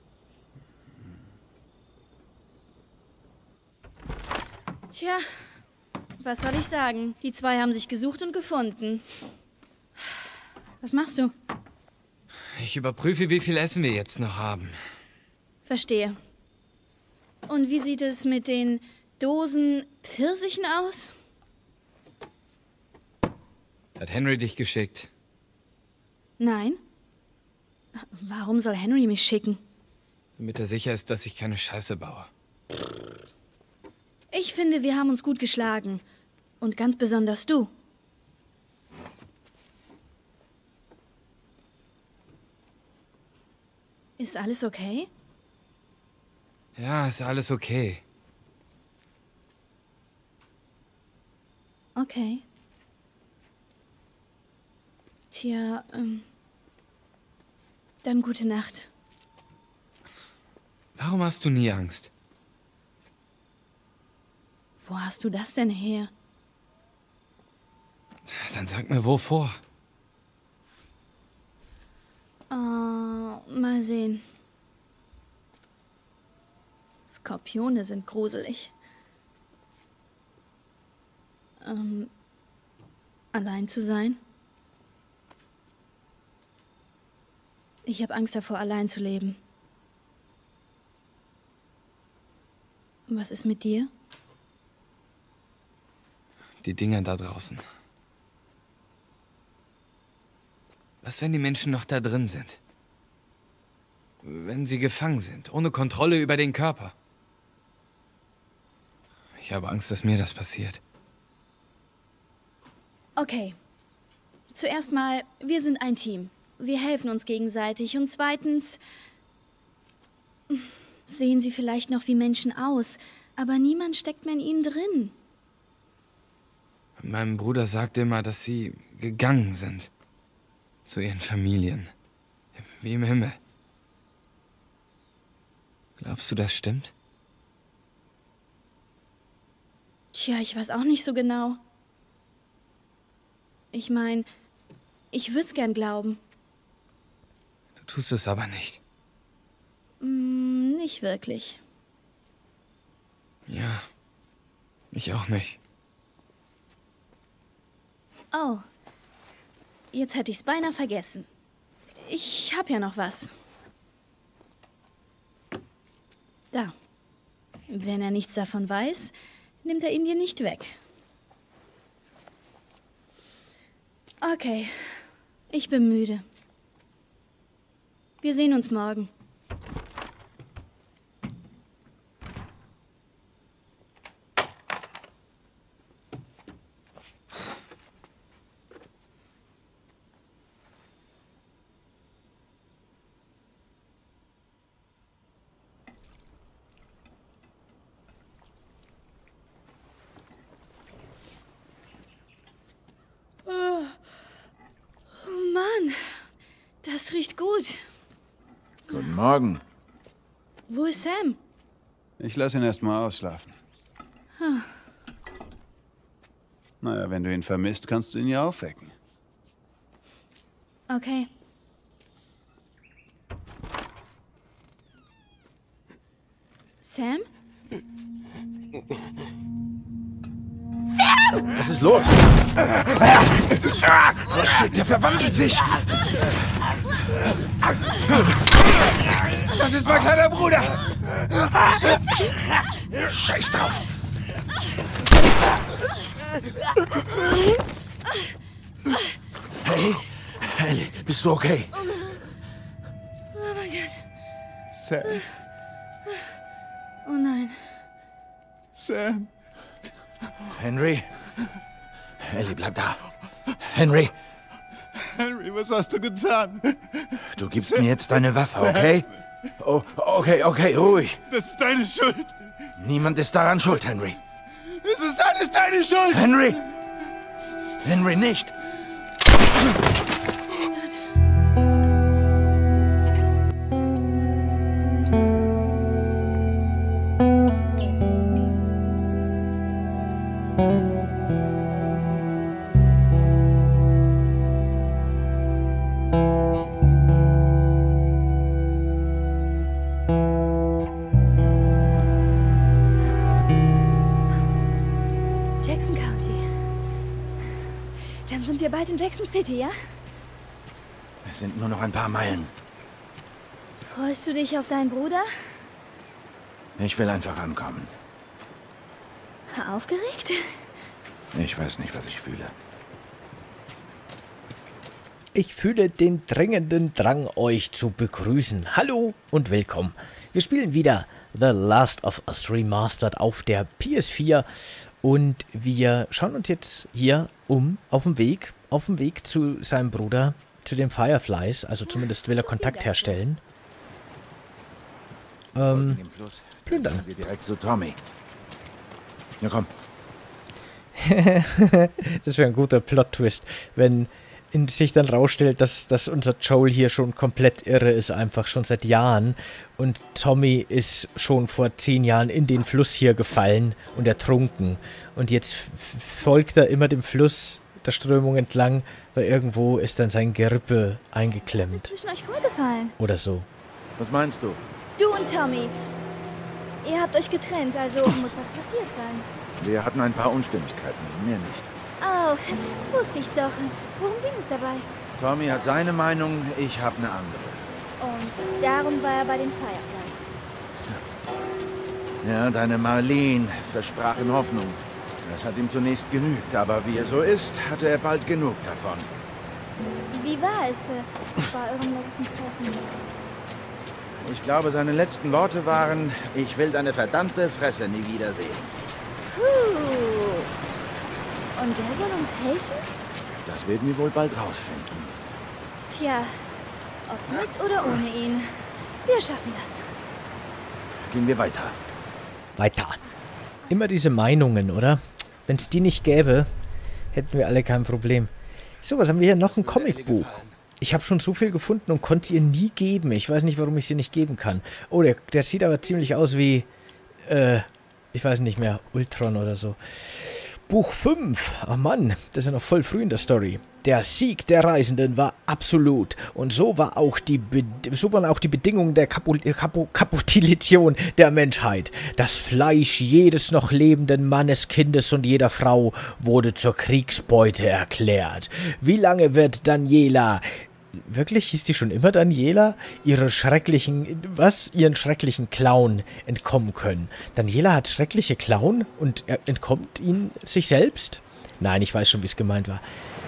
Tja, was soll ich sagen? Die zwei haben sich gesucht und gefunden. Was machst du? Ich überprüfe, wie viel Essen wir jetzt noch haben. Verstehe. Und wie sieht es mit den Dosen Pfirsichen aus? Hat Henry dich geschickt? Nein. Warum soll Henry mich schicken? Damit er sicher ist, dass ich keine Scheiße baue. Ich finde, wir haben uns gut geschlagen. Und ganz besonders du. Ist alles okay? Ja, ist alles okay. Okay. Tja, dann gute Nacht. Warum hast du nie Angst? Wo hast du das denn her? Dann sag mir, wovor? Mal sehen. Skorpione sind gruselig. Allein zu sein? Ich habe Angst davor, allein zu leben. Was ist mit dir? Die Dinger da draußen. Was, wenn die Menschen noch da drin sind? Wenn sie gefangen sind, ohne Kontrolle über den Körper? Ich habe Angst, dass mir das passiert. Okay. Zuerst mal, wir sind ein Team. Wir helfen uns gegenseitig. Und zweitens, sehen sie vielleicht noch wie Menschen aus, aber niemand steckt mehr in ihnen drin. Mein Bruder sagt immer, dass sie gegangen sind. Zu ihren Familien. Wie im Himmel. Glaubst du, das stimmt? Tja, ich weiß auch nicht so genau. Ich meine, ich würde es gern glauben. Du tust es aber nicht. Nicht wirklich. Ja, ich auch nicht. Oh, jetzt hätte ich's beinahe vergessen. Ich hab ja noch was. Da. Wenn er nichts davon weiß, nimmt er ihn dir nicht weg. Okay, ich bin müde. Wir sehen uns morgen. Mann, das riecht gut. Guten Morgen. Wo ist Sam? Ich lasse ihn erst mal ausschlafen. Naja, wenn du ihn vermisst, kannst du ihn ja aufwecken. Okay. Sam? Sam! Was ist los? Oh shit, der verwandelt sich! Das ist mein kleiner Bruder! Scheiß drauf! Hey, Ellie, bist du okay? Oh mein Gott. Sam, Oh nein. Sam. Henry? Ellie, bleib da. Henry, Henry, was hast du getan? du gibst mir jetzt deine Waffe, okay? Oh, okay, ruhig. Das ist deine Schuld. Niemand ist daran schuld, Henry. Es ist alles deine Schuld. Henry! Henry, nicht! Jackson County. Dann sind wir bald in Jackson City, ja? Es sind nur noch ein paar Meilen. Freust du dich auf deinen Bruder? Ich will einfach ankommen. Aufgeregt? Ich weiß nicht, was ich fühle. Ich fühle den drängenden Drang, euch zu begrüßen. Hallo und willkommen. Wir spielen wieder The Last of Us Remastered auf der PS4 und wir schauen uns jetzt hier auf dem Weg zu seinem Bruder, zu den Fireflies, also zumindest will er Kontakt herstellen. Dem Fluss. Plündern. Wir direkt zu Tommy. Ja, komm. Das wäre ein guter Plot-Twist, wenn sich dann rausstellt, dass unser Joel hier schon komplett irre ist, einfach schon seit Jahren. Und Tommy ist schon vor 10 Jahren in den Fluss hier gefallen und ertrunken. Und jetzt folgt er immer dem Fluss der Strömung entlang, weil irgendwo ist dann sein Gerippe Was ist eingeklemmt. zwischen euch vorgefallen? Oder so. Was meinst du? Du und Tommy. Ihr habt euch getrennt, also muss was passiert sein. Wir hatten ein paar Unstimmigkeiten, mehr nicht. Oh, wusste ich's doch. Worum ging es dabei? Tommy hat seine Meinung, ich habe eine andere. Und darum war er bei den Fireflies. Ja, deine Marlene versprach in Hoffnung. Das hat ihm zunächst genügt, aber wie er so ist, hatte er bald genug davon. Wie war es bei eurem letzten Treffen? Ich glaube, seine letzten Worte waren, ich will deine verdammte Fresse nie wiedersehen. Puh. Und wer soll uns helfen? Das werden wir wohl bald rausfinden. Tja, ob mit oder ohne ihn. Wir schaffen das. Gehen wir weiter. Weiter. Immer diese Meinungen, oder? Wenn es die nicht gäbe, hätten wir alle kein Problem. So, was haben wir hier? Noch ein Comicbuch. Ich habe schon so viel gefunden und konnte es ihr nie geben. Ich weiß nicht, warum ich sie nicht geben kann. Oh, der sieht aber ziemlich aus wie, ich weiß nicht mehr, Ultron oder so. Buch 5. Ach Mann, das ist ja noch voll früh in der Story. Der Sieg der Reisenden war absolut. Und so waren auch die Bedingungen der Kapitulation der Menschheit. Das Fleisch jedes noch lebenden Mannes, Kindes und jeder Frau wurde zur Kriegsbeute erklärt. Wie lange wird Daniela... Wirklich? Hieß die schon immer Daniela? Ihren schrecklichen Klauen entkommen können. Daniela hat schreckliche Klauen und er entkommt ihnen sich selbst? Nein, ich weiß schon, wie es gemeint war.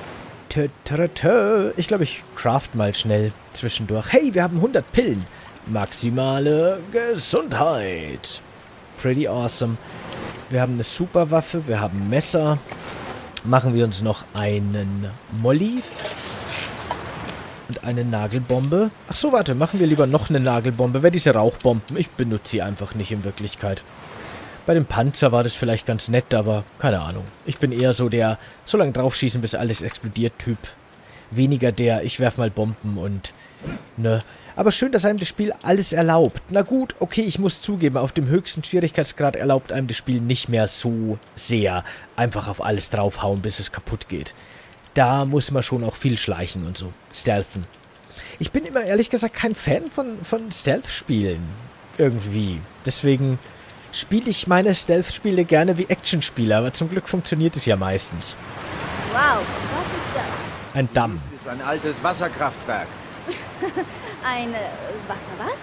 Ich glaube, ich craft mal schnell zwischendurch. Hey, wir haben 100 Pillen. Maximale Gesundheit. Pretty awesome. Wir haben eine Superwaffe, wir haben Messer. Machen wir uns noch einen Molly. Und eine Nagelbombe. Ach so, warte, machen wir lieber noch eine Nagelbombe. Wer diese Rauchbomben? Ich benutze sie einfach nicht in Wirklichkeit. Bei dem Panzer war das vielleicht ganz nett, aber keine Ahnung. Ich bin eher so der, so lange draufschießen, bis alles explodiert Typ. Weniger der, ich werf mal Bomben und, ne. Aber schön, dass einem das Spiel alles erlaubt. Na gut, okay, ich muss zugeben, auf dem höchsten Schwierigkeitsgrad erlaubt einem das Spiel nicht mehr so sehr einfach auf alles draufhauen, bis es kaputt geht. Da muss man schon auch viel schleichen und so. Stealthen. Ich bin immer ehrlich gesagt kein Fan von Stealth-Spielen. Irgendwie. Deswegen spiele ich meine Stealth-Spiele gerne wie Actionspiele, aber zum Glück funktioniert es ja meistens. Wow, was ist das? Ein Damm. Das ist ein altes Wasserkraftwerk. Ein Wasser was?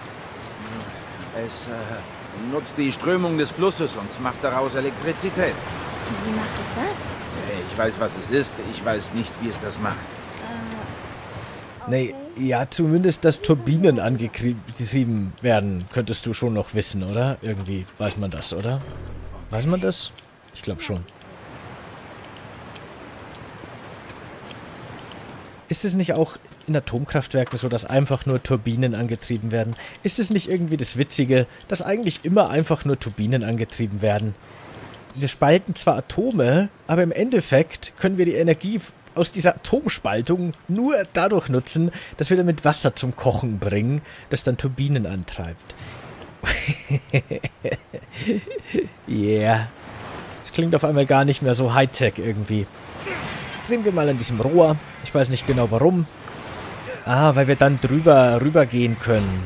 Es nutzt die Strömung des Flusses und macht daraus Elektrizität. Wie macht es das? Ich weiß, was es ist. Ich weiß nicht, wie es das macht. Nee, ja, zumindest, dass Turbinen angetrieben werden, könntest du schon noch wissen, oder? Irgendwie weiß man das, oder? Weiß man das? Ich glaube schon. Ist es nicht auch in Atomkraftwerken so, dass einfach nur Turbinen angetrieben werden? Ist es nicht irgendwie das Witzige, dass eigentlich immer einfach nur Turbinen angetrieben werden? Wir spalten zwar Atome, aber im Endeffekt können wir die Energie aus dieser Atomspaltung nur dadurch nutzen, dass wir damit Wasser zum Kochen bringen, das dann Turbinen antreibt. Yeah. Das klingt auf einmal gar nicht mehr so Hightech irgendwie. Drehen wir mal an diesem Rohr. Ich weiß nicht genau warum. Ah, weil wir dann rüber gehen können.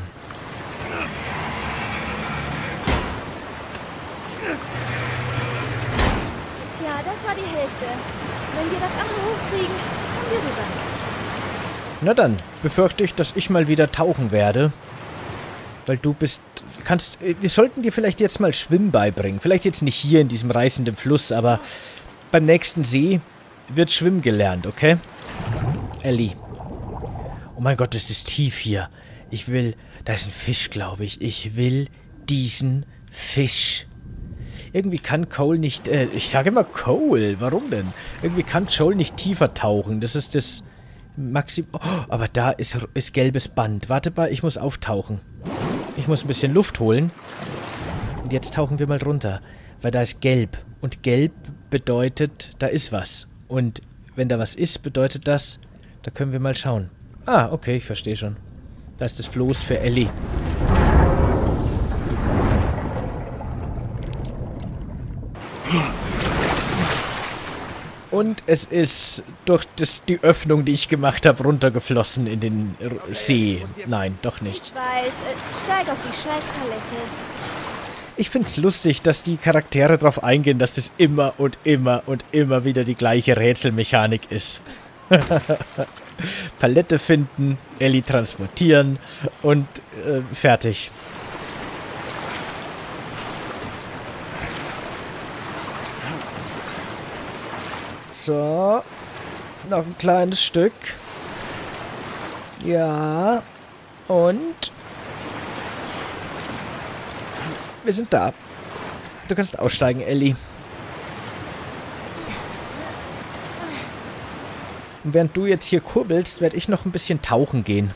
Tja, das war die Hälfte. Wenn wir das andere hochkriegen, kommen wir rüber. Na dann, befürchte ich, dass ich mal wieder tauchen werde. Weil du wir sollten dir vielleicht jetzt mal Schwimmen beibringen. Vielleicht jetzt nicht hier in diesem reißenden Fluss, aber beim nächsten See wird Schwimmen gelernt, okay? Ellie. Oh mein Gott, es ist tief hier. Da ist ein Fisch, glaube ich. Ich will diesen Fisch. Irgendwie kann Cole nicht, ich sage immer Cole, warum denn? Irgendwie kann Joel nicht tiefer tauchen. Das ist das Maximum. Oh, aber da ist gelbes Band. Warte mal, ich muss auftauchen. Ich muss ein bisschen Luft holen. Und jetzt tauchen wir mal runter. Weil da ist gelb. Und gelb bedeutet, da ist was. Und wenn da was ist, bedeutet das, da können wir mal schauen. Ah, okay, ich verstehe schon. Da ist das Floß für Ellie. Und es ist durch die Öffnung, die ich gemacht habe, runtergeflossen in den See. Nein, doch nicht. Ich weiß, steig auf die Scheißpalette. Ich find's lustig, dass die Charaktere darauf eingehen, dass das immer und immer und immer wieder die gleiche Rätselmechanik ist. Palette finden, Ellie transportieren und fertig. So, noch ein kleines Stück. Ja, und wir sind da. Du kannst aussteigen, Ellie. Und während du jetzt hier kurbelst, werde ich noch ein bisschen tauchen gehen.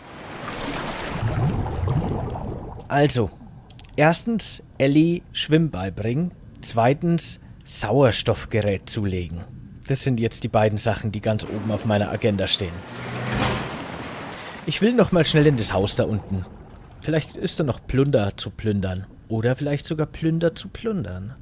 Also, erstens Ellie Schwimmen beibringen. Zweitens Sauerstoffgerät zulegen. Das sind jetzt die beiden Sachen, die ganz oben auf meiner Agenda stehen. Ich will noch mal schnell in das Haus da unten. Vielleicht ist da noch Plunder zu plündern. Oder vielleicht sogar Plünder zu plündern.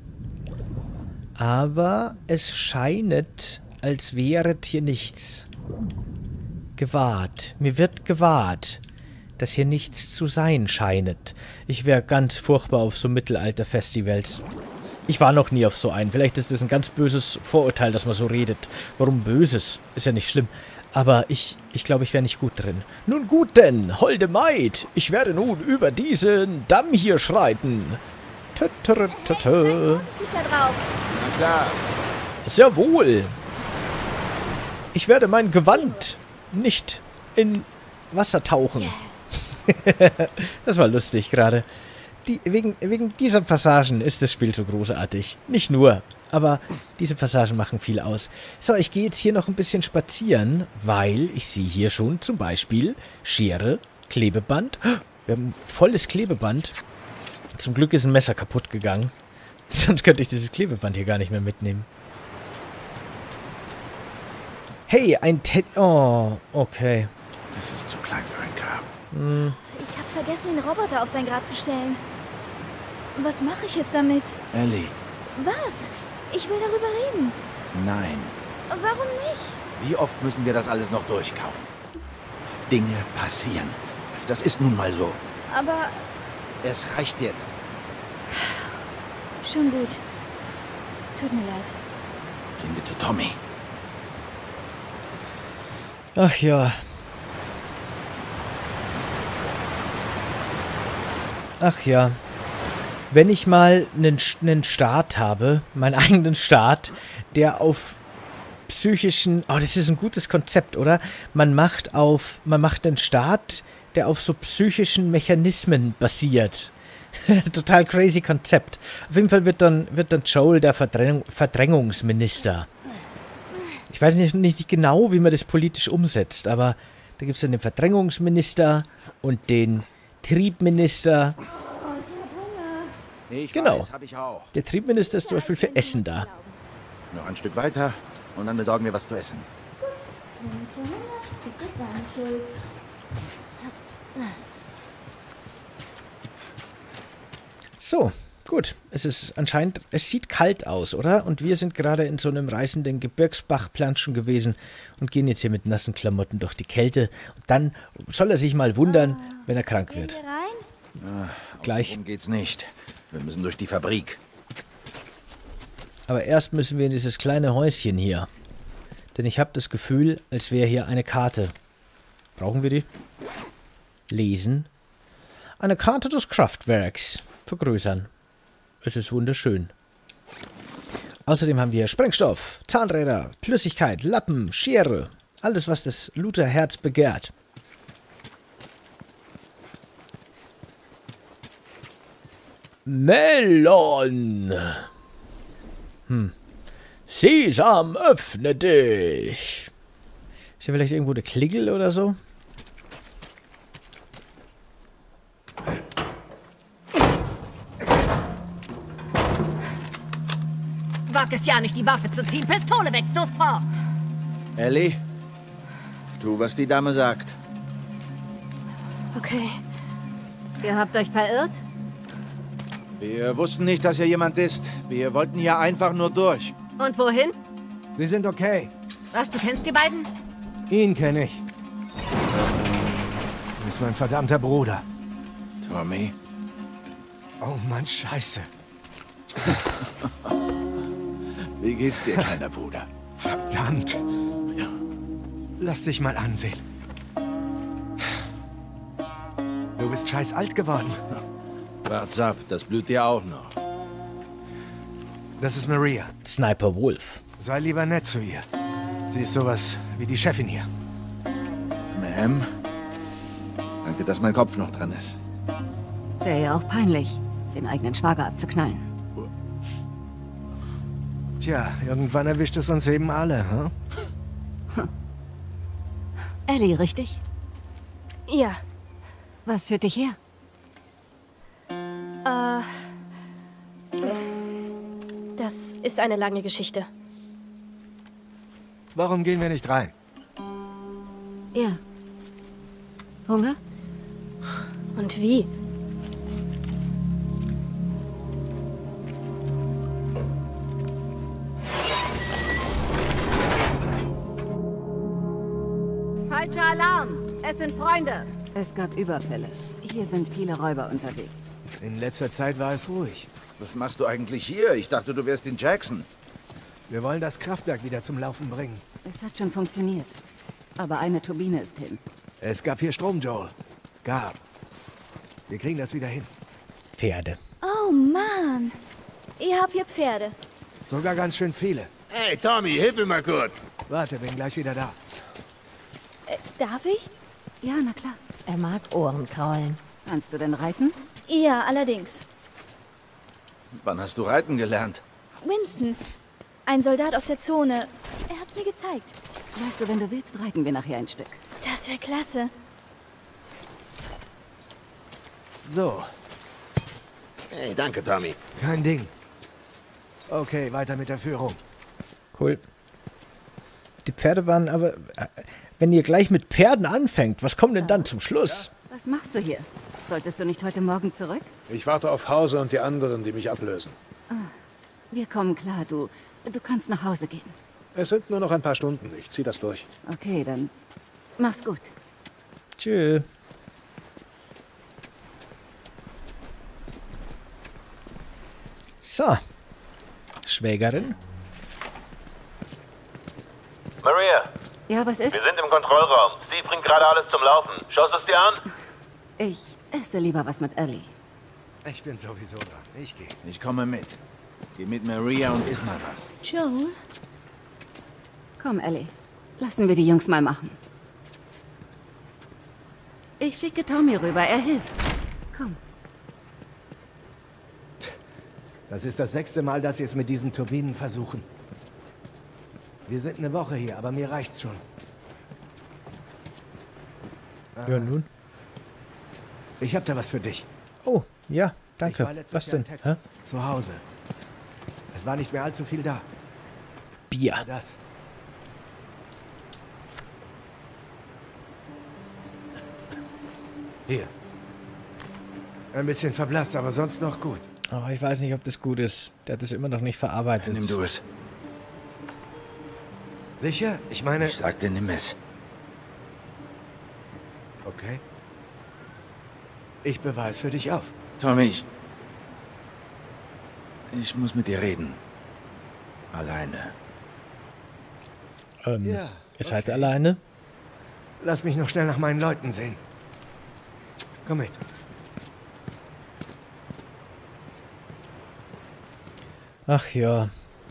Aber es scheint, als wäre hier nichts gewahrt. Mir wird gewahrt, dass hier nichts zu sein scheint. Ich wäre ganz furchtbar auf so Mittelalter-Festivals. Ich war noch nie auf so einen. Vielleicht ist das ein ganz böses Vorurteil, dass man so redet. Warum Böses? Ist ja nicht schlimm. Aber ich glaube, ich wäre nicht gut drin. Nun gut denn, holde Maid. Ich werde nun über diesen Damm hier schreiten. Sei vorsichtig da drauf. Na klar. Sehr wohl. Ich werde mein Gewand nicht in Wasser tauchen. Das war lustig gerade. Wegen dieser Passagen ist das Spiel so großartig. Nicht nur, aber diese Passagen machen viel aus. So, ich gehe jetzt hier noch ein bisschen spazieren, weil ich sehe hier schon zum Beispiel Schere, Klebeband. Wir haben volles Klebeband. Zum Glück ist ein Messer kaputt gegangen. Sonst könnte ich dieses Klebeband hier gar nicht mehr mitnehmen. Hey, ein Oh, okay. Das ist zu klein für ein Grab. Ich habe vergessen, den Roboter auf sein Grab zu stellen. Was mache ich jetzt damit? Ellie, Was? Ich will darüber reden. nein. Warum nicht? Wie oft müssen wir das alles noch durchkauen? Dinge passieren. Das ist nun mal so. Aber Es reicht jetzt. Schon gut. Tut mir leid. Gehen wir zu Tommy. Ach ja. Ach ja. Wenn ich mal einen Staat habe, meinen eigenen Staat, der auf psychischen... Oh, das ist ein gutes Konzept, oder? Man macht einen Staat, der auf so psychischen Mechanismen basiert. Total crazy Konzept. Auf jeden Fall wird dann Joel der Verdrängungsminister. Ich weiß nicht genau, wie man das politisch umsetzt, aber da gibt es dann den Verdrängungsminister und den Triebminister. Genau. Weiß, hab ich auch. Der Triebminister ist zum Beispiel für Essen da. Noch ein Stück weiter und dann besorgen wir was zu essen. So, gut. Es sieht kalt aus, oder? Und wir sind gerade in so einem reißenden Gebirgsbachplanschen gewesen und gehen jetzt hier mit nassen Klamotten durch die Kälte. Und dann soll er sich mal wundern, wenn er krank wird. Gehen wir rein? Gleich. Darum geht's nicht. Wir müssen durch die Fabrik. Aber erst müssen wir in dieses kleine Häuschen hier. Denn ich habe das Gefühl, als wäre hier eine Karte. Brauchen wir die? Lesen. Eine Karte des Kraftwerks. Vergrößern. Es ist wunderschön. Außerdem haben wir Sprengstoff, Zahnräder, Flüssigkeit, Lappen, Schere. Alles, was das Lutherherz begehrt. Melon. Sesam, öffne dich. Ist hier vielleicht irgendwo eine Klingel oder so? Wag es ja nicht, die Waffe zu ziehen. Pistole weg, sofort! Ellie, tu, was die Dame sagt. Okay. Ihr habt euch verirrt? Wir wussten nicht, dass hier jemand ist. Wir wollten hier einfach nur durch. Und wohin? Sie sind okay. Was, du kennst die beiden? Ihn kenne ich. Das ist mein verdammter Bruder. Tommy? Oh Mann, Scheiße. Wie geht's dir, kleiner Bruder? Verdammt. Ja. Lass dich mal ansehen. Du bist scheiß alt geworden. Wart's ab, das blüht dir auch noch. Das ist Maria. Sniper Wolf. Sei lieber nett zu ihr. Sie ist sowas wie die Chefin hier. Ma'am? Danke, dass mein Kopf noch dran ist. Wäre ja auch peinlich, den eigenen Schwager abzuknallen. Tja, irgendwann erwischt es uns eben alle, hm? Ellie, richtig? Ja. Was führt dich her? Das ist eine lange Geschichte. Warum gehen wir nicht rein? Ja. Hunger? Und wie? Falscher Alarm! Es sind Freunde! Es gab Überfälle. Hier sind viele Räuber unterwegs. In letzter Zeit war es ruhig. Was machst du eigentlich hier? Ich dachte, du wärst in Jackson. Wir wollen das Kraftwerk wieder zum Laufen bringen. Es hat schon funktioniert. Aber eine Turbine ist hin. Es gab hier Strom, Joel. Gab. Wir kriegen das wieder hin. Pferde. Oh Mann. Ihr habt hier Pferde. Sogar ganz schön viele. Hey, Tommy, hilf mir mal kurz. Warte, bin gleich wieder da. Darf ich? Ja, na klar. Er mag Ohrenkraulen. Kannst du denn reiten? Ja, allerdings. Wann hast du reiten gelernt? Winston, ein Soldat aus der Zone. Er hat's mir gezeigt. Weißt du, wenn du willst, reiten wir nachher ein Stück. Das wäre klasse. So, Hey, danke, Tommy. kein Ding. Okay, weiter mit der Führung. Cool. Die Pferde waren aber... Wenn ihr gleich mit Pferden anfängt, was kommt denn dann zum Schluss? Was machst du hier? Solltest du nicht heute Morgen zurück? Ich warte auf Hause und die anderen, die mich ablösen. Wir kommen klar, du kannst nach Hause gehen. Es sind nur noch ein paar Stunden. Ich zieh das durch. Okay, dann mach's gut. Tschö. So. Schwägerin. Maria. Ja, was ist? Wir sind im Kontrollraum. Steve bringt gerade alles zum Laufen. Schaust du es dir an? Ich esse lieber was mit Ellie. Ich bin sowieso dran. Ich gehe. Ich komme mit. Geh mit Maria und iss mal was. Joel? Komm, Ellie. Lassen wir die Jungs mal machen. Ich schicke Tommy rüber, er hilft. Komm. Das ist das 6. Mal, dass sie es mit diesen Turbinen versuchen. Wir sind eine Woche hier, aber mir reicht's schon. Ja, nun. Ich hab da was für dich. Oh, ja, danke. Ich war letztes Was Jahr denn? in Texas, zu Hause. Es war nicht mehr allzu viel da. Bier. Aber das. Hier. Ein bisschen verblasst, aber sonst noch gut. Oh, ich weiß nicht, ob das gut ist. Der hat es immer noch nicht verarbeitet. Nimm du es. Sicher? Ich meine... Ich sagte, nimm es. Okay. Ich beweise für dich auf. Tommy, ich muss mit dir reden. Alleine. Ja, ihr seid alleine? Lass mich noch schnell nach meinen Leuten sehen. Komm mit. Ach ja.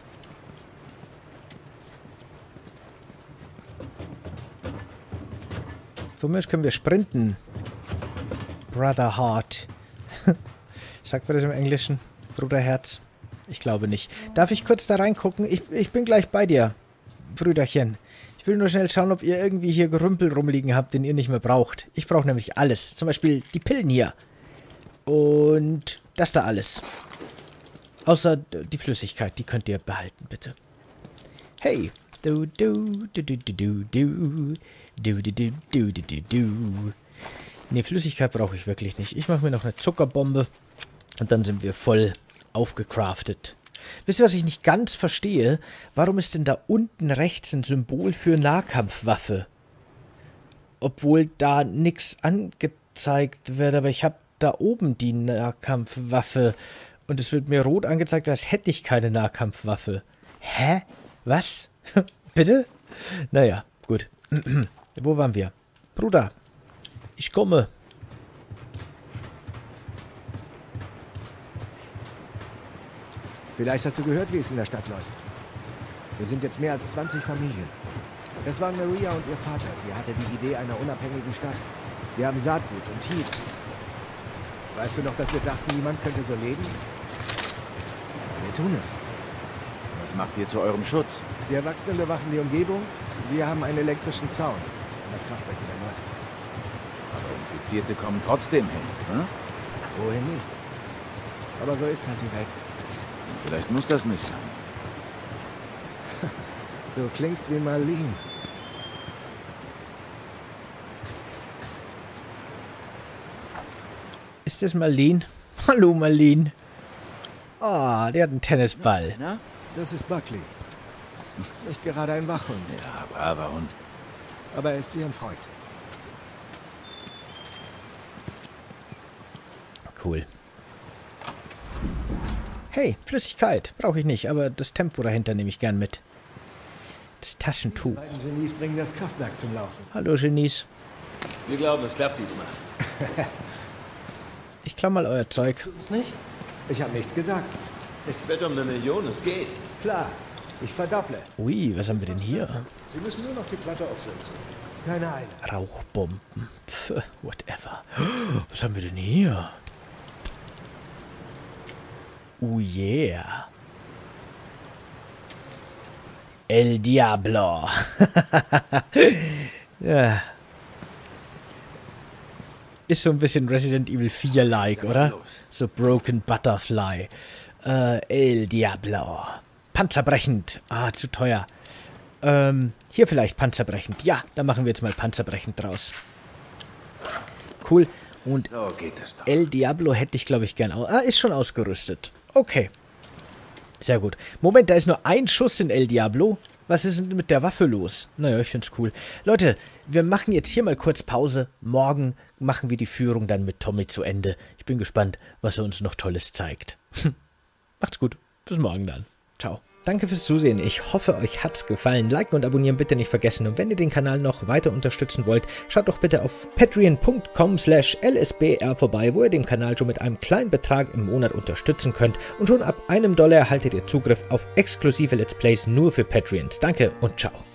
Von mir aus können wir sprinten. Brother Heart. Sagt man das im Englischen? Bruderherz? Ich glaube nicht. Darf ich kurz da reingucken? Ich bin gleich bei dir, Brüderchen. Ich will nur schnell schauen, ob ihr irgendwie hier Gerümpel rumliegen habt, den ihr nicht mehr braucht. Ich brauche nämlich alles. Zum Beispiel die Pillen hier. Und das da alles. Außer die Flüssigkeit, die könnt ihr behalten, bitte. Hey. Du, du, du, du, du, du, du. Du, du, du, du, du, du, du. Ne, Flüssigkeit brauche ich wirklich nicht. Ich mache mir noch eine Zuckerbombe. Und dann sind wir voll aufgecraftet. Wisst ihr, was ich nicht ganz verstehe? Warum ist denn da unten rechts ein Symbol für Nahkampfwaffe? Obwohl da nichts angezeigt wird. Aber ich habe da oben die Nahkampfwaffe. Und es wird mir rot angezeigt, als hätte ich keine Nahkampfwaffe. Hä? Was? Bitte? Naja, gut. Wo waren wir? Bruder, ich komme. Vielleicht hast du gehört, wie es in der Stadt läuft. Wir sind jetzt mehr als 20 Familien. Das waren Maria und ihr Vater. Sie hatte die Idee einer unabhängigen Stadt. Wir haben Saatgut und Tiere. Weißt du noch, dass wir dachten, niemand könnte so leben? Wir tun es. Was macht ihr zu eurem Schutz? Die Erwachsenen bewachen die Umgebung. Wir haben einen elektrischen Zaun, wenn das Kraftwerk wieder läuft. Aber Infizierte kommen trotzdem hin, ne? Wohin nicht? Aber so ist halt die Welt. Vielleicht muss das nicht sein. Du klingst wie Marlene. Ist das Marlene? Hallo Marlene. Ah, der hat einen Tennisball. Na? Das ist Buckley. Nicht gerade ein Wachhund. Ja, braver Hund. Aber er ist wie ein Freund. Cool. Hey, Flüssigkeit. Brauche ich nicht, aber das Tempo dahinter nehme ich gern mit. Das Taschentuch. Die beiden Genies bringen das Kraftwerk zum Laufen. Hallo, Genies. Wir glauben, es klappt diesmal. Ich klau mal euer Zeug. Tut's nicht? Ich habe nichts gesagt. Ich wette um 1 Million, es geht. Klar, ich verdopple. Ui, was haben wir denn hier? Sie müssen nur noch die Platte aufsetzen. Keine Eile. Rauchbomben. Pff, whatever. Was haben wir denn hier? Oh yeah. El Diablo. Ja. Ist so ein bisschen Resident Evil 4-like, oder? So Broken Butterfly. El Diablo. Panzerbrechend. Ah, zu teuer. Hier vielleicht panzerbrechend. Ja, da machen wir jetzt mal panzerbrechend draus. Cool. Und so geht es doch. El Diablo hätte ich, glaube ich, gern aus. Ah, ist schon ausgerüstet. Okay. Sehr gut. Moment, da ist nur ein Schuss in El Diablo. Was ist denn mit der Waffe los? Naja, ich find's cool. Leute, wir machen jetzt hier mal kurz Pause. Morgen machen wir die Führung dann mit Tommy zu Ende. Ich bin gespannt, was er uns noch Tolles zeigt. Macht's gut. Bis morgen dann. Ciao. Danke fürs Zusehen. Ich hoffe, euch hat's gefallen. Liken und abonnieren bitte nicht vergessen. Und wenn ihr den Kanal noch weiter unterstützen wollt, schaut doch bitte auf patreon.com/lsbr vorbei, wo ihr den Kanal schon mit einem kleinen Betrag im Monat unterstützen könnt. Und schon ab $1 erhaltet ihr Zugriff auf exklusive Let's Plays nur für Patreons. Danke und ciao.